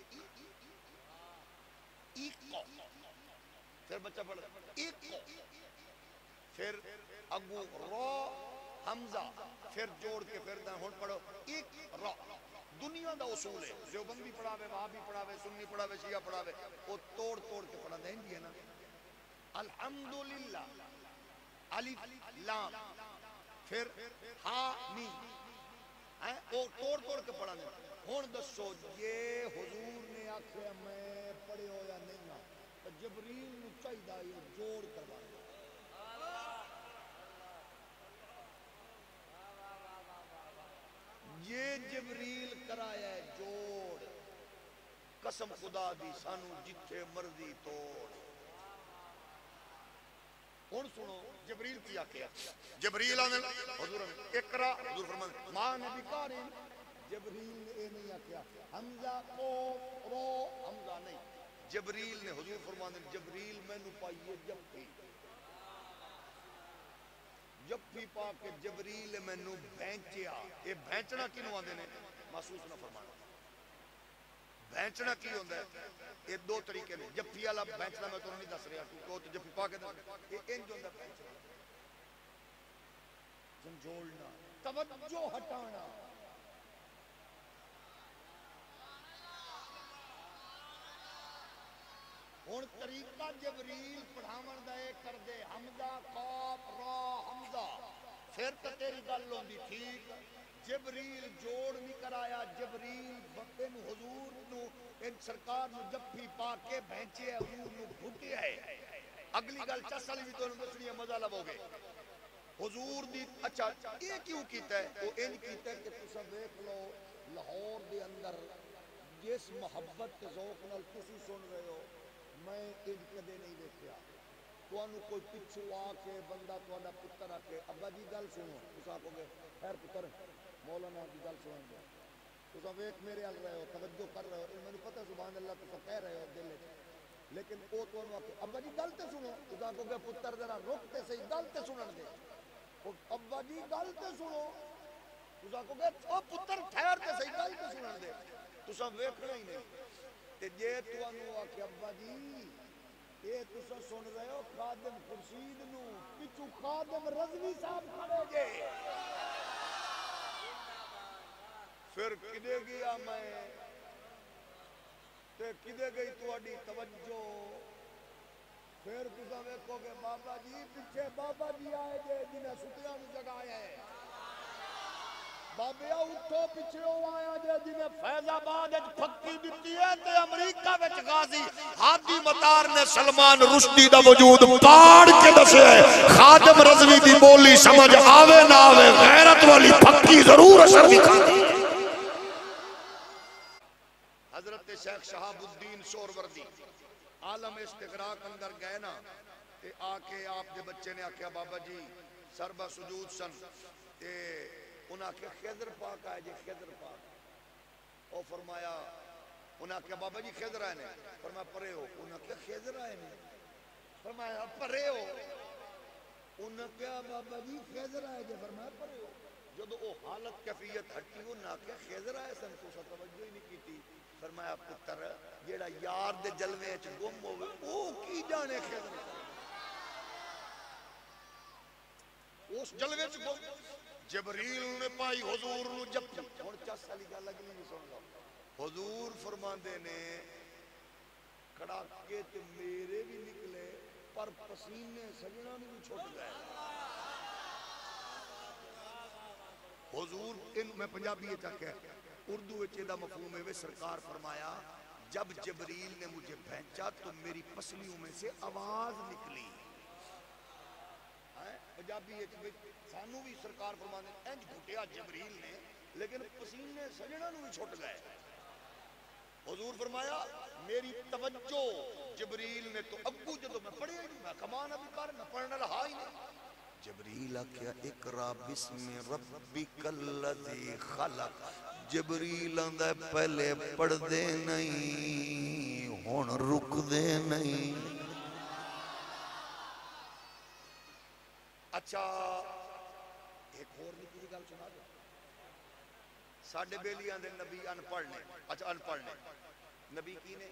ایکو، پھر بچہ پڑھ ایکو، پھر اگو رو حمزہ، پھر جوڑ کے پھر دیں ہون پڑھو ایک رو۔ دنیا دا اصول ہے، دیوبندی پڑھاوے، وہابی پڑھاوے، سنی پڑھاوے، شیعہ پڑھاوے، وہ توڑ توڑ کے پڑھا دیں جی ہے نا۔ الحمدللہ الف لام پھر ہا میم، وہ توڑ توڑ کے پڑھا دیں۔ ہون دسو یہ حضور نے آکھے میں پڑھے ہو یا نہیں ہاں، تو جبریل نو چاہیے یہ جوڑ کروا دیں۔ یہ جبریل کرایا ہے جوڑ، قسم خدا دی سانو جتھے مرضی توڑ۔ ہن سنو جبریل کیا کیا؟ جبریل آنے حضور اقرا، حضور فرماتے ماں نبی کارین۔ جبریل نے اے نہیں آکھیا حمزہ قوف رو حمزہ نہیں، جبریل نے حضور فرماتے جبریل میں نو پائیے جب جب بھی پا کے جبریل میں نو بینچیا۔ یہ بینچنا کی نو آندے نے محسوس نہ فرمانا۔ بینچنا کی ہوندہ ہے یہ دو طریقے نے، جب بھی اللہ بینچنا میں تو نہیں دس رہا کیونکہ وہ تو جب بھی پا کے دس یہ انج ہوندہ بینچنا، جھنجھوڑنا، توجہ ہٹانا۔ ہون طریقہ جبریل پڑھاون دا اے کر دے حمزہ قاف را حمزہ، پھر تو تیری گل ہوندی ٹھیک۔ جبریل جوڑ نہیں کرایا، جبریل بکن حضور نو ان سرکار نو جب بھی پا کے بھینچے حضور نو گھٹے ہے۔ اگلی گل چسل بھی تو انہوں دسنی ہے مزہ لبو گے حضور دی۔ اچھا یہ کیوں کیتا ہے؟ وہ ان کیتا ہے کہ تسا دیکھ لو لاہور دے اندر جس محبت کے ذوق نال تسی سن رہے ہو میں ایک کدے نہیں دیکھیا۔ تو انہوں کوئی پچھو آ کے بندہ تو انہا پتر آ کے ابا جی گل سنو، اس آکو گے خیر پتر مولانا دی گل سنو گے، تو سب ایک میرے حل رہے ہو، توجہ کر رہے ہو، میں نے پتہ سبحان اللہ تو سب کہہ رہے ہو دل لیکن او تو انہوں آکے ابا جی گل تے سنو، اس آکو گے پتر ذرا رکتے سے گل تے سنن دے، ابا جی گل تے سنو، اس آکو گے او پتر ٹھہرتے سے گل تے سنن دے، تو سب ویکھنا ہی نہیں۔ تے جے تو انہوں آکے ابا جی اے تسا سن رہے ہو خادم خورشید نو، پچھو خادم رضوی صاحب کھڑے گے، پھر کدے گیا میں تے کدے گئی تواڈی توجہ، پھر تسا ویکھو گے بابا جی پیچھے بابا جی آئے جے جنہیں ستیاں نو جگایا ہے، بابیا اٹھو پیچھے ہو آیا جے جنہیں فیض آباد اچ پھکی دیتی ہے تے امریکہ وچ غازی ہادی مطار نے سلمان رشدی دا وجود پاڑ کے دسے ہے۔ خادم رضوی دی بولی سمجھ آوے نہ آوے غیرت والی پھکی ضرور اثر دکھا دی۔ شیخ شہاب الدین سوروردی عالم استغراق اندر گئے نا تے آکے آپ دے بچے نے آکیا بابا جی سربہ سجود سن تے انہاں آکیا خضر پاک آئے جی خضر پاک او فرمایا انہاں آکیا بابا جی خضر آئے نے فرمایا پرے ہو انہاں آکیا خضر آئے نے فرمایا پرے ہو انہاں آکیا بابا جی خضر آئے جی فرمایا پرے ہو جدو او حالت کیفیت ہٹی انہاں آکیا خضر آئے سن تو سا توجہ ہی نہیں کیتی فرمایا پتر جیڑا یار دے جلوے اچھ گم ہوئے او کی جانے خضر اس جلوے اچھ گم جبریل نے پائی حضور نو جب اور چس علی گا لگلی نہیں سن لو حضور فرماندے نے کڑاکے تے میرے بھی نکلے پر پسینے سجنہ میں بھی چھوٹ گئے حضور ان میں پنجابی چاکہ اردو چیدہ مفہوم ہے سرکار فرمایا جب جبریل نے مجھے بھینچا تو میری پسلیوں میں سے آواز نکلی پنجابی سانو بھی سرکار فرمانے انج گھٹیا جبریل نے لیکن پسینے سجنہ میں بھی چھوٹ گئے حضور فرمایا میری توجہ جبریل نے تو ابو جدو میں پڑھے نہیں میں کمان ابھی پار میں پڑھنا رہا ہی نہیں جبریل کیا اقرا بسم ربک الذی خلق جبریل اندھا پہلے پڑھ دے نہیں ہون رک دے نہیں اچھا ایک اور نکی گل سنا دو ساڑھے بیلیاں دے نبی ان پڑھنے اچھا ان پڑھنے نبی کی نے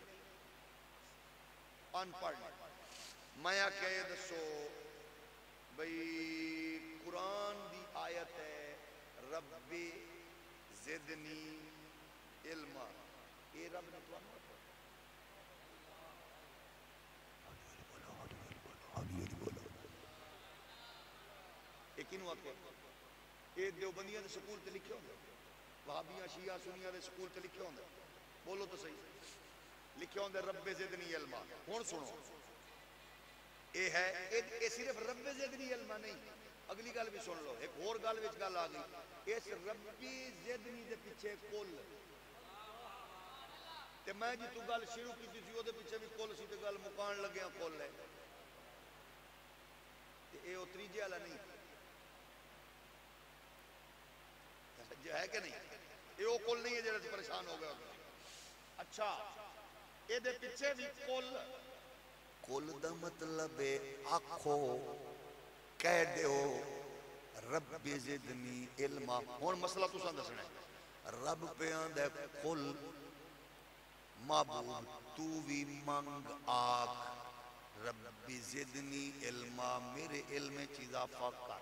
ان پڑھنے میں کہہ یہ دسو بھئی قرآن دی آیت ہے رب زدنی علما اے رب نے تو ایک انہوں آتے اے دیوبندیاں دے سکول تے لکھے ہوندے وہابیاں شیعہ سنیاں دے سکول تے لکھے ہوندے بولو تو صحیح لکھے ہوندے رب زدنی علما ہون سنو اے ہے اے صرف رب زدنی علما نہیں اگلی گل بھی سن لو ایک اور گل وچ گل آ گئی اس ربی زدنی دے پیچھے کل تے میں جی تو گل شروع کیتی سی او دے پیچھے بھی کل سی تے گل مکان لگیا کل ہے تے اے او تریجے والا نہیں ہے کہ نہیں اے او کل نہیں ہے جڑا پریشان ہو گیا اچھا اے دے پیچھے بھی کل کل دا مطلب آکھو کہہ دیو رب زدنی علما ہون مسئلہ تو سان دسنا ہے رب پہ آندہ کل معبود تو بھی منگ آکھ رب زدنی علما میرے علم چیزا فاقر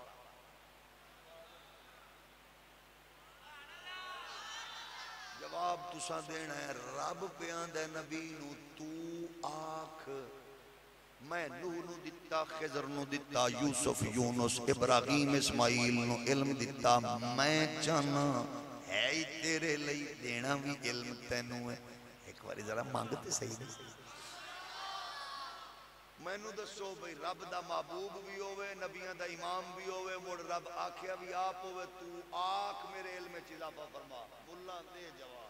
جواب تو سان دینا ہے رب پہ آندہ نبی نو تو آکھ میں نوح نو دیتا خضر نو دیتا یوسف یونس ابراہیم اسماعیل نو علم دیتا میں جانا ہے ہی تیرے لئی دینا بھی علم تینوں ہے ایک باری ذرا مانگتے صحیح نہیں میں نو دسو بھئی رب دا محبوب بھی ہوئے نبیاں دا امام بھی ہوئے مڑ رب آکھیا بھی آپ ہوئے تو آکھ میرے علم چیزا پا فرما ملا دے جواب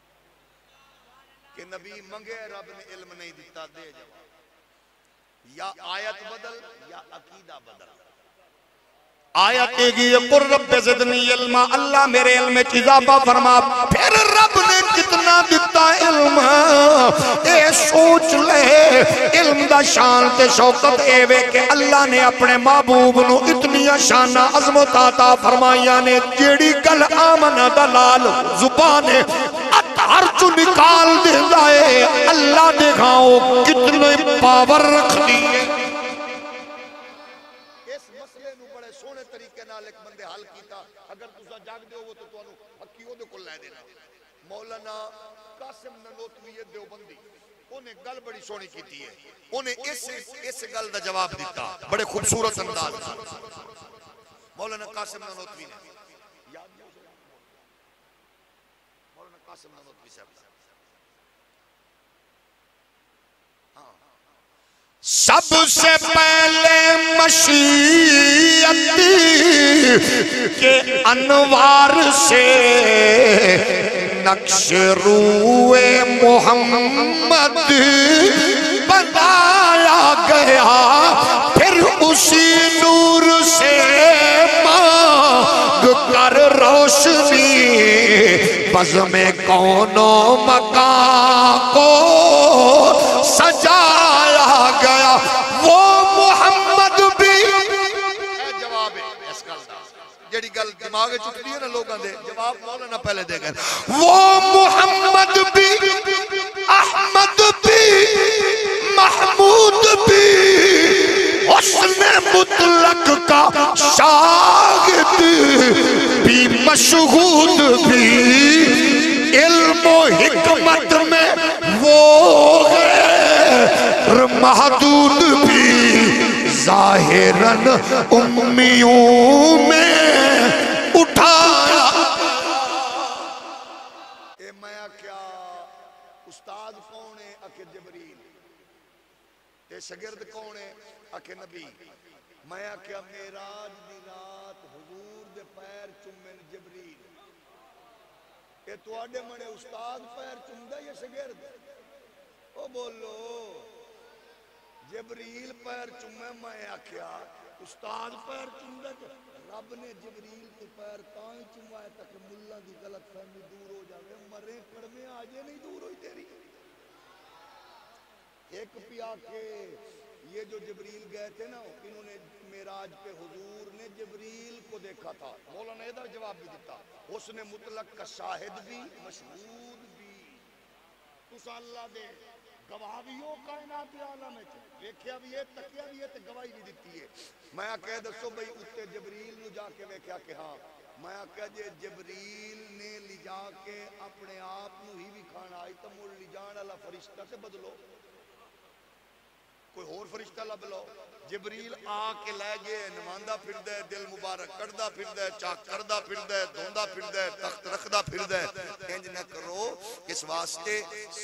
کہ نبی منگے رب نے علم نہیں دیتا دے جواب یا آیت بدل یا عقیدہ بدل آیت ایگی قر رب زدنی علما اللہ میرے علم اضافہ فرما پھر رب نے کتنا دیتا علم اے سوچ لے علم دا شان تے شوقت اے وے کہ اللہ نے اپنے محبوب نو اتنی شانہ عظمت عطا فرمائیاں نے جیڑی گل آمنہ دلال زبان ہر چو نکال دے جائے اللہ دیکھاؤ کتنے پاور رکھ دیئے اس مسئلے نو بڑے سونے طریقے نال ایک بندے حل کیتا اگر تُسا جاگ دے ہو تو تو انو حقیوں دے کل لے دینا مولانا قاسم ننوتوی دیوبندی انہیں گل بڑی سونی کیتی ہے انہیں اس اس گل دا جواب دیتا بڑے خوبصورت انداز مولانا قاسم ننوتوی نے سب سے پہلے مشیت کے انوار سے نقش روئے محمد بنایا گیا، پھر اسی نور سے مانگ کر روشنی بزم کون و مکان کو سجایا گیا۔ وہ محمد بھی اے جواب ہے اس گل دا، جڑی گل دماغ وچ اٹھدی ہے نا لوگاں دے، جواب مولانا پہلے دے گئے۔ وہ محمد بھی، احمد بھی، محمود بھی، حسن مطلق کا شاگرد بھی، مشہود بھی، علم و حکمت میں وہ غیر محدود بھی، ظاہراً امیوں میں اٹھایا۔ اے میں کیا استاد کون ہے؟ اکھے جبریل۔ تے شاگرد کون ہے؟ اکھے نبی۔ میں کیا معراج دی رات حضور دے پیر چومن جبریل۔ اے تواڈے منے استاد پیر چومدا یا شاگرد؟ او بولو جبریل پیر چومے، میں آکھیا استاد پیر چومدا تے رب نے جبریل تو پیر تاں ہی چومایا تاکہ ملہ دی غلط فہمی دور ہو جاوے۔ مرے کڑمے آجے نہیں دور ہوئی تیری۔ ایک پیا کے یہ جو جبریل گئے تھے نا، انہوں نے معراج پہ حضور نے جبریل کو دیکھا تھا۔ مولانا ادھر جواب بھی دیتا، حسن مطلق کا شاہد بھی، مشہود بھی۔ تسا اللہ دے گواہ بھی ہو کائنات عالم ہے، ویکھیا بھی ہے، تکیا بھی ہے تے گواہی بھی دیتی ہے۔ میں کہہ دسو بھئی اتے جبریل نو جا کے ویکھیا کہ ہاں، میں کہہ جے جبریل نے لی جا کے اپنے آپ نو ہی بھی کھانا آئی تو مڑ لی جان والا فرشتہ سے بدلو، کوئی اور فرشتہ لب لو۔ جبریل آ کے لے گئے، نماندہ پھر دے، دل مبارک کردہ پھر دے، چاک کردہ پھر دے، دھوندہ پھر دے، تخت رکھدہ پھر دے۔ انج نہ کرو، اس واسطے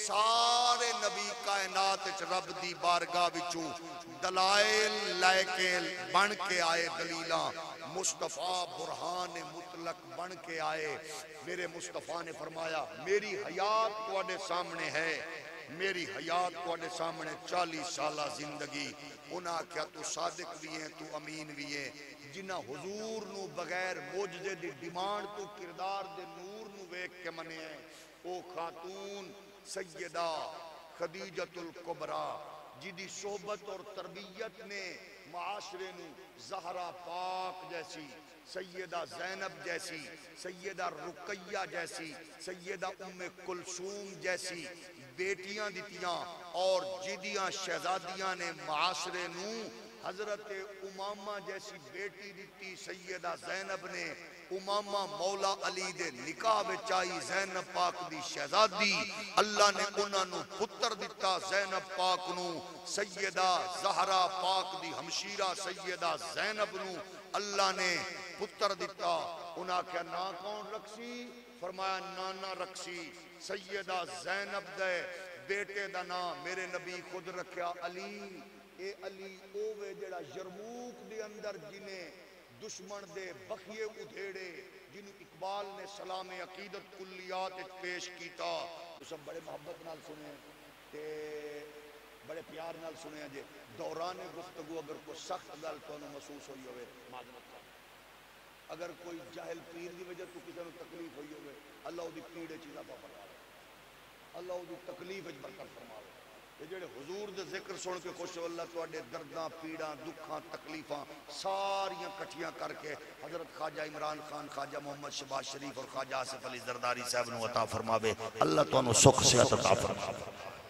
سارے نبی کائنات وچ رب دی بارگاہ وچوں دلائل لے کے بن کے آئے، دلیلاں مصطفیٰ برہان مطلق بن کے آئے۔ میرے مصطفیٰ نے فرمایا میری حیات تواڈے سامنے ہے، میری حیات تواڈے سامنے چالیس سالہ زندگی۔ انہاں کیا تو صادق بھی ہیں، تو امین بھی ہیں، جنہ حضور نو بغیر معجزے دی ڈیمانڈ تو کردار دے نور نو ویکھ کے منے ہیں۔ او خاتون سیدہ خدیجۃ الکبریٰ جدی صحبت اور تربیت نے معاشرے نو زہرا پاک جیسی، سیدہ زینب جیسی، سیدہ رقیہ جیسی، سیدہ ام کلثوم جیسی بیٹیاں دیتیاں، اور جدیاں شہزادیاں نے معاشرے نو حضرت امامہ جیسی بیٹی دیتی۔ سیدہ زینب نے امامہ مولا علی دے نکاح بچائی، زینب پاک دی شہزادی، اللہ نے انہاں نو پتر دیتا زینب پاک نو۔ سیدہ زہرا پاک دی ہمشیرہ سیدہ زینب نو اللہ نے پتر دیتا۔ انہاں کیا نا کون رکھسی؟ فرمایا نانا رکھسی۔ سیدہ زینب دے بیٹے دا نام میرے نبی خود رکھیا علی۔ اے علی اوے جڑا یرموک دے اندر جنہیں دشمن دے بخیے ادھیڑے، جنہوں اقبال نے سلام عقیدت کلیات پیش کیتا۔ تو سب بڑے محبت نال سنے تے بڑے پیار نال سنے جے دوران گفتگو اگر کوئی سخت گل تو انہوں محسوس ہوئی ہوئے معذرت کر، اگر کوئی جاہل پیر دی وجہ تو کسی نے تکلیف ہوئی ہوئے، اللہ دی پیڑے چیزہ پا فرما رہے، اللہ دی تکلیف اج برکت فرما رہے۔ یہ جڑے حضور دے ذکر سن کے خوش ہو، اللہ تو اڈے درداں پیڑاں دکھاں تکلیفاں ساریاں کٹھیاں کر کے حضرت خواجہ عمران خان، خواجہ محمد شہباز شریف اور خواجہ آصف علی زرداری صاحب نو عطا فرماوے۔ اللہ تو انہوں سکھ سے عطا فرماوے۔